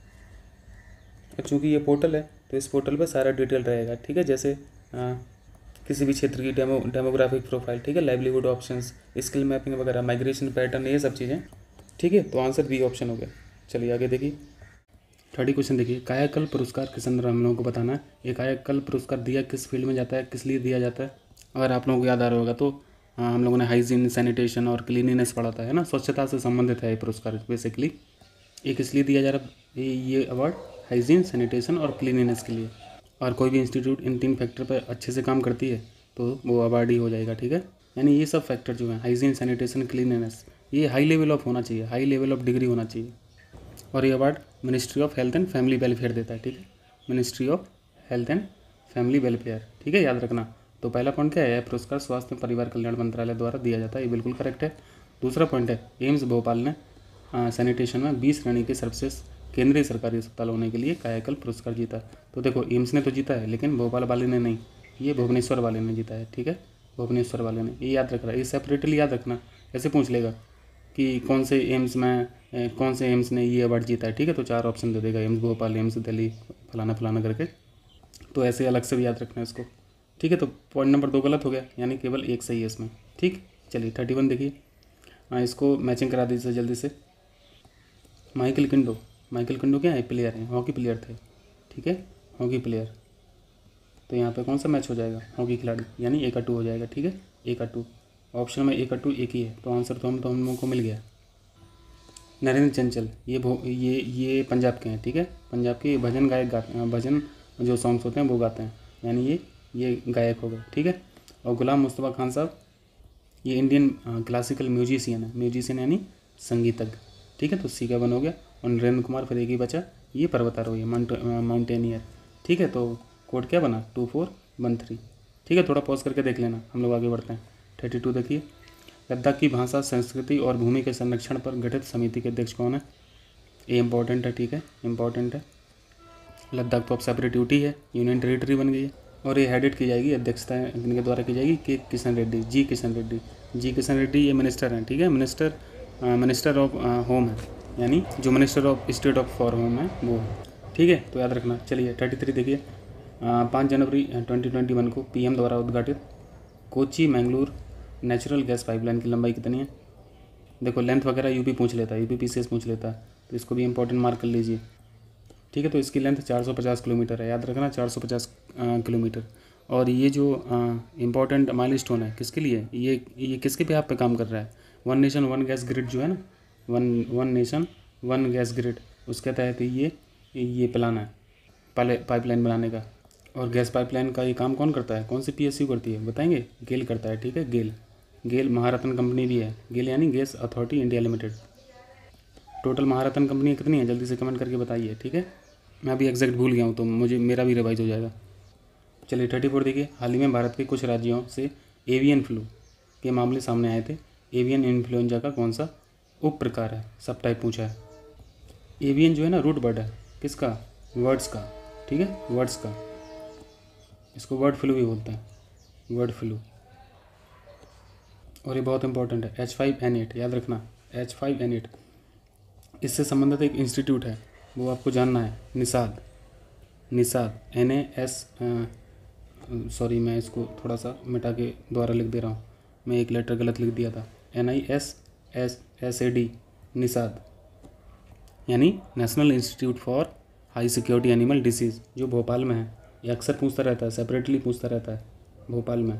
[SPEAKER 1] और चूँकि ये पोर्टल है तो इस पोर्टल पर सारा डिटेल रहेगा, ठीक है, जैसे आ, किसी भी क्षेत्र की डेमो डेमोग्राफिक प्रोफाइल, ठीक है, लाइवलीहुड ऑप्शंस, स्किल मैपिंग वगैरह, माइग्रेशन पैटर्न, ये सब चीज़ें, ठीक है। तो आंसर बी ऑप्शन हो गया। चलिए आगे देखिए, थर्टी क्वेश्चन देखिए, कायाकल्प पुरस्कार के संदर्भ में हम लोगों को बताना है। ये कायाकल्प पुरस्कार दिया किस फील्ड में जाता है, किस लिए दिया जाता है। अगर आप लोगों को याद आ रहा होगा तो हाँ, हम लोगों ने हाइजीन, सैनिटेशन और क्लीनिनेस पढ़ा था, है ना, स्वच्छता से संबंधित है ये पुरस्कार बेसिकली। ये किस लिए दिया जा रहा है, ये ये अवार्ड हाइजीन, सैनिटेशन और क्लीनिनेस के लिए। और कोई भी इंस्टीट्यूट इन तीन फैक्टर पर अच्छे से काम करती है तो वो अवार्ड ही हो जाएगा, ठीक है। यानी ये सब फैक्टर जो है, हाइजीन, सैनिटेशन, क्लीनिनेस, ये हाई लेवल ऑफ होना चाहिए, हाई लेवल ऑफ डिग्री होना चाहिए। और ये award ministry of health and family welfare देता है, ठीक है, ministry of health and family welfare, ठीक है, याद रखना। तो पहला पॉइंट क्या है, पुरस्कार स्वास्थ्य एवं परिवार कल्याण मंत्रालय द्वारा दिया जाता है, ये बिल्कुल करेक्ट है। दूसरा पॉइंट है, एम्स भोपाल ने सैनिटेशन में बीस श्रेणी के सर्वश्रेष्ठ केंद्रीय सरकारी अस्पताल होने के लिए कायाकल्प पुरस्कार जीता। तो देखो एम्स ने तो जीता है, लेकिन भोपाल वाले ने नहीं, ये भुवनेश्वर वाले ने जीता है, ठीक है, भुवनेश्वर वाले ने, ये याद रख रहा है, ये सेपरेटली याद रखना। ऐसे पूछ लेगा कि कौन से एम्स में कौन से एम्स ने ये अवार्ड जीता है, ठीक है, तो चार ऑप्शन दे देगा, एम्स भोपाल, एम्स दिल्ली, फलाना फलाना करके। तो ऐसे अलग से भी याद रखना है इसको, ठीक है। तो पॉइंट नंबर दो गलत हो गया, यानी केवल एक सही है इसमें, ठीक। चलिए थर्टी वन देखिए, हाँ इसको मैचिंग करा दीजिए जल्दी से। माइकल किंडो, माइकल किंडो क्या है, प्लेयर हैं, हॉकी प्लेयर थे, ठीक है, हॉकी प्लेयर। तो यहाँ पे कौन सा मैच हो जाएगा, हॉकी खिलाड़ी, यानी एक का टू हो जाएगा, ठीक है, एक का टू। ऑप्शन में एक का टू एक ही है, तो आंसर तो हम तो हम लोगों को मिल गया। नरेंद्र चंचल, ये भो ये ये पंजाब के हैं, ठीक है, पंजाब के भजन गायक गाते हैं, भजन जो सॉन्ग्स होते हैं वो गाते हैं, यानी ये ये गायक हो गए, ठीक है। और गुलाम मुस्तफ़ा खान साहब, ये इंडियन क्लासिकल म्यूजिशियन है, म्यूजिशियन यानी संगीतज्ञ, ठीक है, तो सी का वन हो गया। और नरेंद्र कुमार, फिर एक ही बचा, ये पर्वतारोही माउंटेनियर, ठीक है। तो कोड क्या बना, टू फोर वन थ्री, ठीक है। थोड़ा पॉज करके देख लेना, हम लोग आगे बढ़ते हैं। थर्टी टू देखिए, लद्दाख की भाषा, संस्कृति और भूमि के संरक्षण पर गठित समिति के अध्यक्ष कौन है। ये इंपॉर्टेंट है, ठीक है, इंपॉर्टेंट है। लद्दाख तो अब सेपरेट यूटी है, यूनियन टेरिटरी बन गई है, और ये हेडेड की जाएगी, अध्यक्षता इनके द्वारा की जाएगी के किशन रेड्डी, जी किशन रेड्डी। जी किशन रेड्डी ये मिनिस्टर हैं, ठीक है, मिनिस्टर मिनिस्टर ऑफ होम है, यानी जो minister of state of for home है वो है, ठीक है, तो याद रखना। चलिए थर्टी थ्री देखिए, पाँच जनवरी ट्वेंटी ट्वेंटी वन को पीएम द्वारा उद्घाटित Kochi Mangalore natural gas pipeline की लंबाई कितनी है? देखो लेंथ वगैरह यूपी पूछ लेता है, यूपी पीसीएस पूछ लेता है, तो इसको भी इंपॉर्टेंट मार्क कर लीजिए, ठीक है। तो इसकी लेंथ चार सौ पचास किलोमीटर है, याद रखना चार सौ पचास किलोमीटर। और ये जो इम्पोर्टेंट माइलस्टोन है किसके लिए, ये ये किसके पे आप पे काम कर रहा है? One nation one gas grid जो है ना, one one nation one gas grid, उसके तहत ये ये प्लान है पाइपलाइन बनाने का। और गैस पाइपलाइन का ये काम कौन करता है, कौन सी पीएसयू करती है बताएंगे? गेल करता है, ठीक है, गेल। गेल महारत्न कंपनी भी है, गेल यानी gas authority India limited. Total Maharatna company कितनी है जल्दी से कमेंट करके बताइए, ठीक है। मैं अभी एग्जैक्ट भूल गया हूँ तो मुझे मेरा भी रिवाइज हो जाएगा। चलिए थर्टी फोर देखिए, हाल ही में भारत के कुछ राज्यों से एवियन फ्लू के मामले सामने आए थे। एवियन इन्फ्लुएंजा का कौन सा उप प्रकार है, सब टाइप पूछा है। एवियन जो है ना रूट वर्ड है किसका, वर्ड्स का, ठीक है, वर्ड्स का, इसको बर्ड फ्लू भी बोलते हैं, बर्ड फ्लू। और ये बहुत इंपॉर्टेंट है, एच फाइव एन एट, याद रखना एच फाइव एन एट। इससे संबंधित एक इंस्टीट्यूट है, वो आपको जानना है, NISHAD, NISHAD N A S, sorry मैं इसको थोड़ा सा मिटा के द्वारा लिख दे रहा हूँ, मैं एक लेटर गलत लिख दिया था, N I S S S A D, NISHAD यानी national institute for high security animal diseases, जो भोपाल में है। ये अक्सर पूछता रहता है, सेपरेटली पूछता रहता है, भोपाल में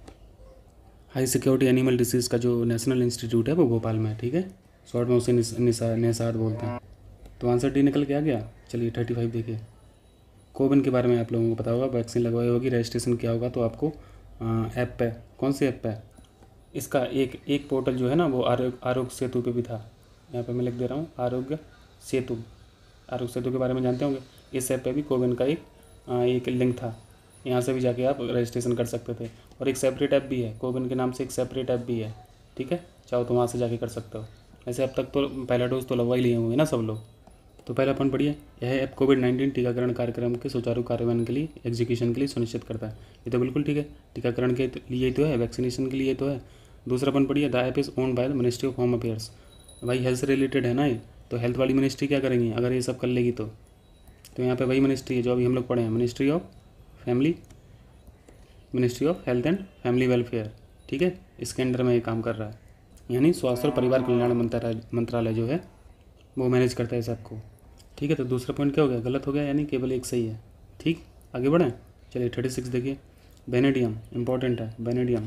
[SPEAKER 1] हाई सिक्योरिटी एनिमल डिसीज़ का जो नेशनल इंस्टीट्यूट है वो भोपाल में है, ठीक है, शॉर्ट में उसे निषाद निषाद बोलते हैं। तो आंसर डी निकल के आ गया। चलिए थर्टी फाइव देखिए, कोविन के बारे में आप लोगों को पता होगा, वैक्सीन लगवाई होगी, रजिस्ट्रेशन किया होगा, तो आपको ऐप पे, कौन से ऐप पे, इसका एक एक पोर्टल जो है ना वो आरोग्य आरोग्य सेतु पे भी था, यहाँ पे मैं लिख दे रहा हूँ आरोग्य सेतु, आरोग्य सेतु के बारे में जानते होंगे। इस ऐप पे भी कोविन का एक एक लिंक था, यहाँ से भी जाके आप रजिस्ट्रेशन कर सकते थे। और एक सेपरेट ऐप भी है, कोविन के नाम से एक सेपरेट ऐप भी है, ठीक है, चाहो तो वहाँ से जाके कर सकते हो। वैसे अब तक तो पहला डोज तो लगवा ही लिए होंगे ना सब लोग। तो पहला पॉइंट पढ़िए, यह ऐप कोविड नाइन्टीन टीकाकरण कार्यक्रम के सुचारू कार्यान्वयन के लिए, एग्जीक्यूशन के लिए सुनिश्चित करता है। ये तो बिल्कुल ठीक है, टीकाकरण के लिए तो है, वैक्सीनेशन के लिए तो है। दूसरा पॉइंट पढ़िए, the app is owned by the ministry of home affairs. भाई हेल्थ से रिलेटेड है ना ये, तो हेल्थ वाली मिनिस्ट्री क्या करेंगी अगर ये सब कर लेगी तो तो यहाँ पे वही मिनिस्ट्री है जो अभी हम लोग पढ़े हैं, ministry of family, ministry of health and family welfare, ठीक है, इसके अंडर में ये काम कर रहा है। यानी स्वास्थ्य और परिवार कल्याण मंत्रालय मंत्रालय जो है वो मैनेज करता है सबको, ठीक है। तो दूसरा पॉइंट क्या हो गया, गलत हो गया, यानी केवल एक सही है, ठीक। आगे बढ़ें, चलिए थर्टी सिक्स देखिए, वेनेडियम इंपॉर्टेंट है, vanadium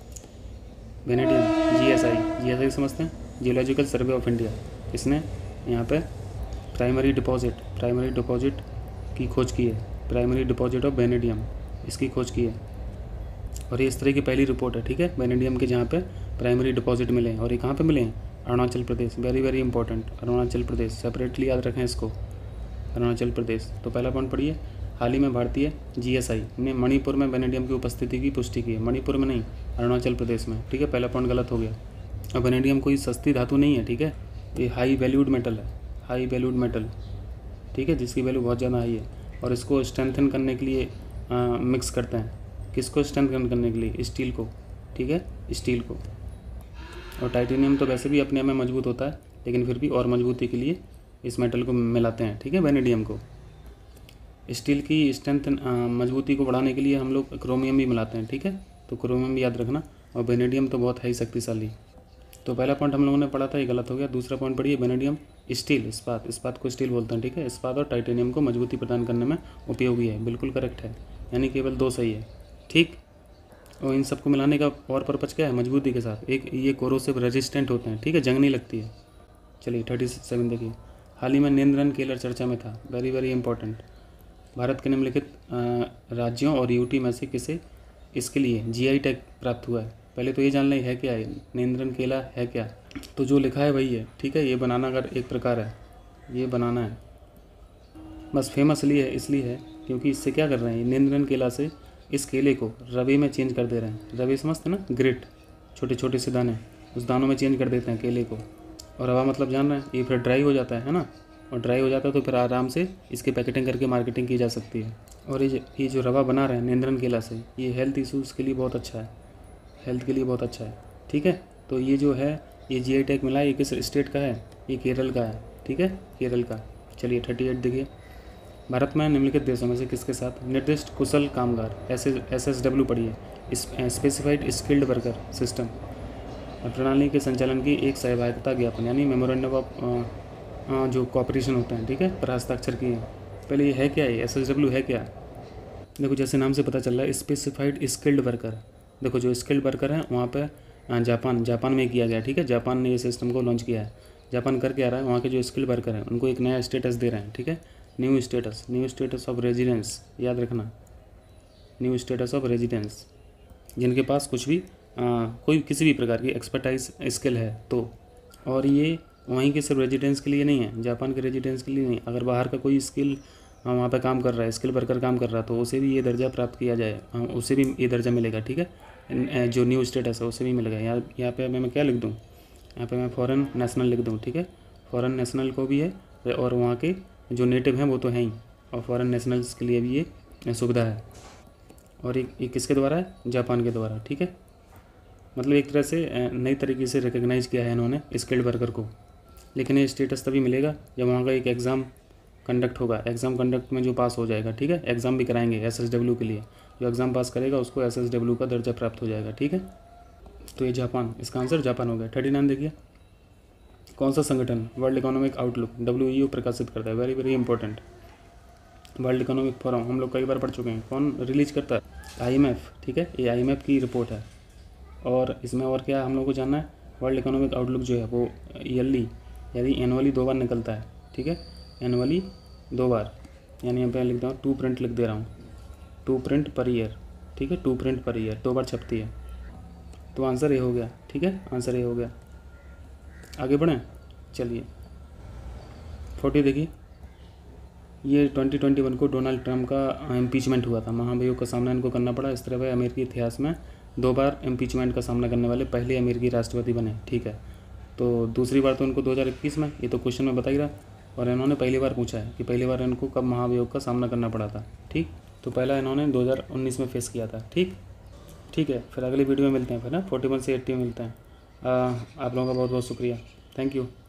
[SPEAKER 1] vanadium G S I, G S I समझते हैं, जियोलॉजिकल सर्वे ऑफ इंडिया। इसने यहाँ पे प्राइमरी डिपॉजिट प्राइमरी डिपॉजिट की खोज की है, प्राइमरी डिपॉजिट ऑफ वेनेडियम, इसकी खोज की है। और ये इस तरह की पहली रिपोर्ट है, ठीक है, वेनेडियम के जहाँ पे प्राइमरी डिपॉजिट मिले हैं। और ये कहाँ पे मिले हैं, Arunachal Pradesh, very very important, Arunachal Pradesh, separately याद रखें इसको, अरुणाचल प्रदेश। तो पहला पॉइंट पढ़िए, हाल ही में भारतीय जीएसआई ने मणिपुर में वेनेडियम की उपस्थिति की पुष्टि की है, मणिपुर में नहीं, अरुणाचल प्रदेश में, ठीक है, पहला पॉइंट गलत हो गया। और वेनेडियम कोई सस्ती धातु नहीं है, ठीक है, ये हाई वैल्यूड मेटल है, हाई वैल्यूड मेटल, ठीक है, जिसकी वैल्यू बहुत ज़्यादा हाई है। और इसको स्ट्रेंथन करने के लिए आ, मिक्स करते हैं, किसको स्ट्रेंथन करने के लिए, स्टील को, ठीक है, स्टील को। और टाइटेनियम तो वैसे भी अपने आप में मजबूत होता है, लेकिन फिर भी और मजबूती के लिए इस मेटल को मिलाते हैं, ठीक है, वेनेडियम को। स्टील की स्ट्रेंथ मजबूती को बढ़ाने के लिए हम लोग क्रोमियम भी मिलाते हैं, ठीक है, तो क्रोमियम भी याद रखना। और वेनेडियम तो बहुत है शक्तिशाली। तो पहला पॉइंट हम लोगों ने पढ़ा था, ये गलत हो गया। दूसरा पॉइंट पढ़िए, वेनेडियम स्टील, इस्पात, इस्पात को स्टील बोलते हैं, ठीक है, इस्पात और टाइटेनियम को मजबूती प्रदान करने में उपयोगी है, बिल्कुल करेक्ट है, यानी केवल दो सही है, ठीक। और इन सबको मिलाने का और पर्पज़ क्या है, मजबूती के साथ, एक ये कोरोसिव रेजिस्टेंट होते हैं, ठीक है, जंग नहीं लगती है। चलिए थर्टी सेवन देखिए, हाल ही में नेंद्रन केलर चर्चा में था, वेरी वेरी इंपॉर्टेंट। भारत के निम्नलिखित राज्यों और यूटी में से किसे इसके लिए जीआई टैग प्राप्त हुआ है? पहले तो ये जान लें है क्या है, नेंद्रन केला है क्या, तो जो लिखा है वही है, ठीक है। ये बनाना अगर एक प्रकार है, ये बनाना है, बस फेमस इसलिए है इसलिए है क्योंकि इससे क्या कर रहे हैं, नेंद्रन केला से इस केले को रवे में चेंज कर दे रहे हैं। रवे समझते ना, ग्रिट, छोटे छोटे से दाने, उस दानों में चेंज कर देते हैं केले को। और रवा मतलब जान रहे हैं, ये फिर ड्राई हो जाता है ना, और ड्राई हो जाता है तो फिर आराम से इसकी पैकेटिंग करके मार्केटिंग की जा सकती है। और ये ये जो रवा बना रहे हैं नेंद्रन केला से, ये हेल्थ इशूज़ के लिए बहुत अच्छा है, हेल्थ के लिए बहुत अच्छा है। ठीक है, तो ये जो है ये जी आई टैग मिला है, ये किस स्टेट का है? ये केरल का है। ठीक है, केरल का। चलिए थर्टी एट देखिए, भारत में निम्नलिखित देशों में से किसके साथ निर्दिष्ट कुशल कामगार एस एस एस डब्ल्यू पढ़िए, स्पेसिफाइड स्किल्ड वर्कर सिस्टम प्रणाली के संचालन की एक सहभागिता ज्ञापन यानी मेमोरेंडम ऑफ जो कॉपरेशन होते हैं, ठीक है, पर हस्ताक्षर किए हैं। पहले ये है क्या? ये एस एस डब्ल्यू है क्या? देखो जैसे नाम से पता चल रहा है स्पेसिफाइड स्किल्ड वर्कर। देखो जो स्किल्ड वर्कर हैं वहाँ पे जापान जापान में किया गया। ठीक है, जापान ने ये सिस्टम को लॉन्च किया है। जापान करके आ रहा है, वहाँ के जो स्किल्ड वर्कर हैं उनको एक नया स्टेटस दे रहे हैं। ठीक है, new status, new status of residence, याद रखना, न्यू स्टेटस ऑफ रेजिडेंस, जिनके पास कुछ भी आ, कोई किसी भी प्रकार की एक्सपर्टाइज स्किल है तो। और ये वहीं के सिर्फ रेजिडेंस के लिए नहीं है, जापान के रेजिडेंस के लिए नहीं, अगर बाहर का कोई स्किल वहाँ पे काम कर रहा है, स्किल वर्कर काम कर रहा है तो उसे भी ये दर्जा प्राप्त किया जाए, उसे भी ये दर्जा मिलेगा। ठीक है, जो न्यू स्टेटस है उसे भी मिलेगा। यहाँ यहाँ पे मैं क्या लिख दूँ? यहाँ पे मैं फॉरेन नेशनल लिख दूँ। ठीक है, फॉरेन नेशनल को भी है और वहाँ के जो नेटिव हैं वो तो हैं ही, और फॉरेन नेशनल्स के लिए भी ये सुविधा है। और एक, एक किसके द्वारा है? जापान के द्वारा। ठीक है, मतलब एक तरह से नई तरीके से रिकग्नाइज़ किया है इन्होंने स्किल्ड वर्कर को। लेकिन ये स्टेटस तभी मिलेगा जब वहाँ का एक एग्ज़ाम कंडक्ट होगा। एग्ज़ाम कंडक्ट में जो पास हो जाएगा, ठीक है, एग्ज़ाम भी कराएंगे एस एस डब्ल्यू के लिए, जो एग्ज़ाम पास करेगा उसको एस एस डब्ल्यू का दर्जा प्राप्त हो जाएगा। ठीक है, तो ये जापान, इसका आंसर जापान हो गया। थर्टी नाइन देखिए, कौन सा संगठन world economic outlook W E O प्रकाशित करता है? Very very important. World economic forum हम लोग कई बार पढ़ चुके हैं, कौन रिलीज करता है? I M F. ठीक है, ये आई एम एफ की रिपोर्ट है। और इसमें और क्या हम लोग को जानना है? वर्ल्ड इकोनॉमिक आउटलुक जो है वो ईयरली यानी एनुअली दो बार निकलता है। ठीक है, एनुअली दो बार, यानी यहाँ पे लिख दूँ टू प्रिंट लिख दे रहा हूँ, टू प्रिंट पर ईयर। ठीक है, टू प्रिंट पर ईयर, दो बार छपती है। तो आंसर ये हो गया। ठीक है, आंसर ये हो गया। आगे बढ़ें, चलिए फोर्टी देखिए, ये ट्वेंटी ट्वेंटी वन को डोनाल्ड ट्रंप का इम्पीचमेंट हुआ था, महाभियोग का सामना इनको करना पड़ा। इस तरह वह अमेरिकी इतिहास में दो बार इम्पीचमेंट का सामना करने वाले पहले अमेरिकी राष्ट्रपति बने। ठीक है, तो दूसरी बार तो इनको दो हज़ार इक्कीस में, ये तो क्वेश्चन में बता ही रहा, और इन्होंने पहली बार पूछा है कि पहली बार इनको कब महाभियोग का सामना करना पड़ा था। ठीक, तो पहला इन्होंने दो हज़ार उन्नीस में फेस किया था। ठीक ठीक है, फिर अगली वीडियो में मिलते हैं, फिर ना फोर्टी वन से एट्टी में मिलते हैं। आ, आप लोगों का बहुत बहुत शुक्रिया, थैंक यू।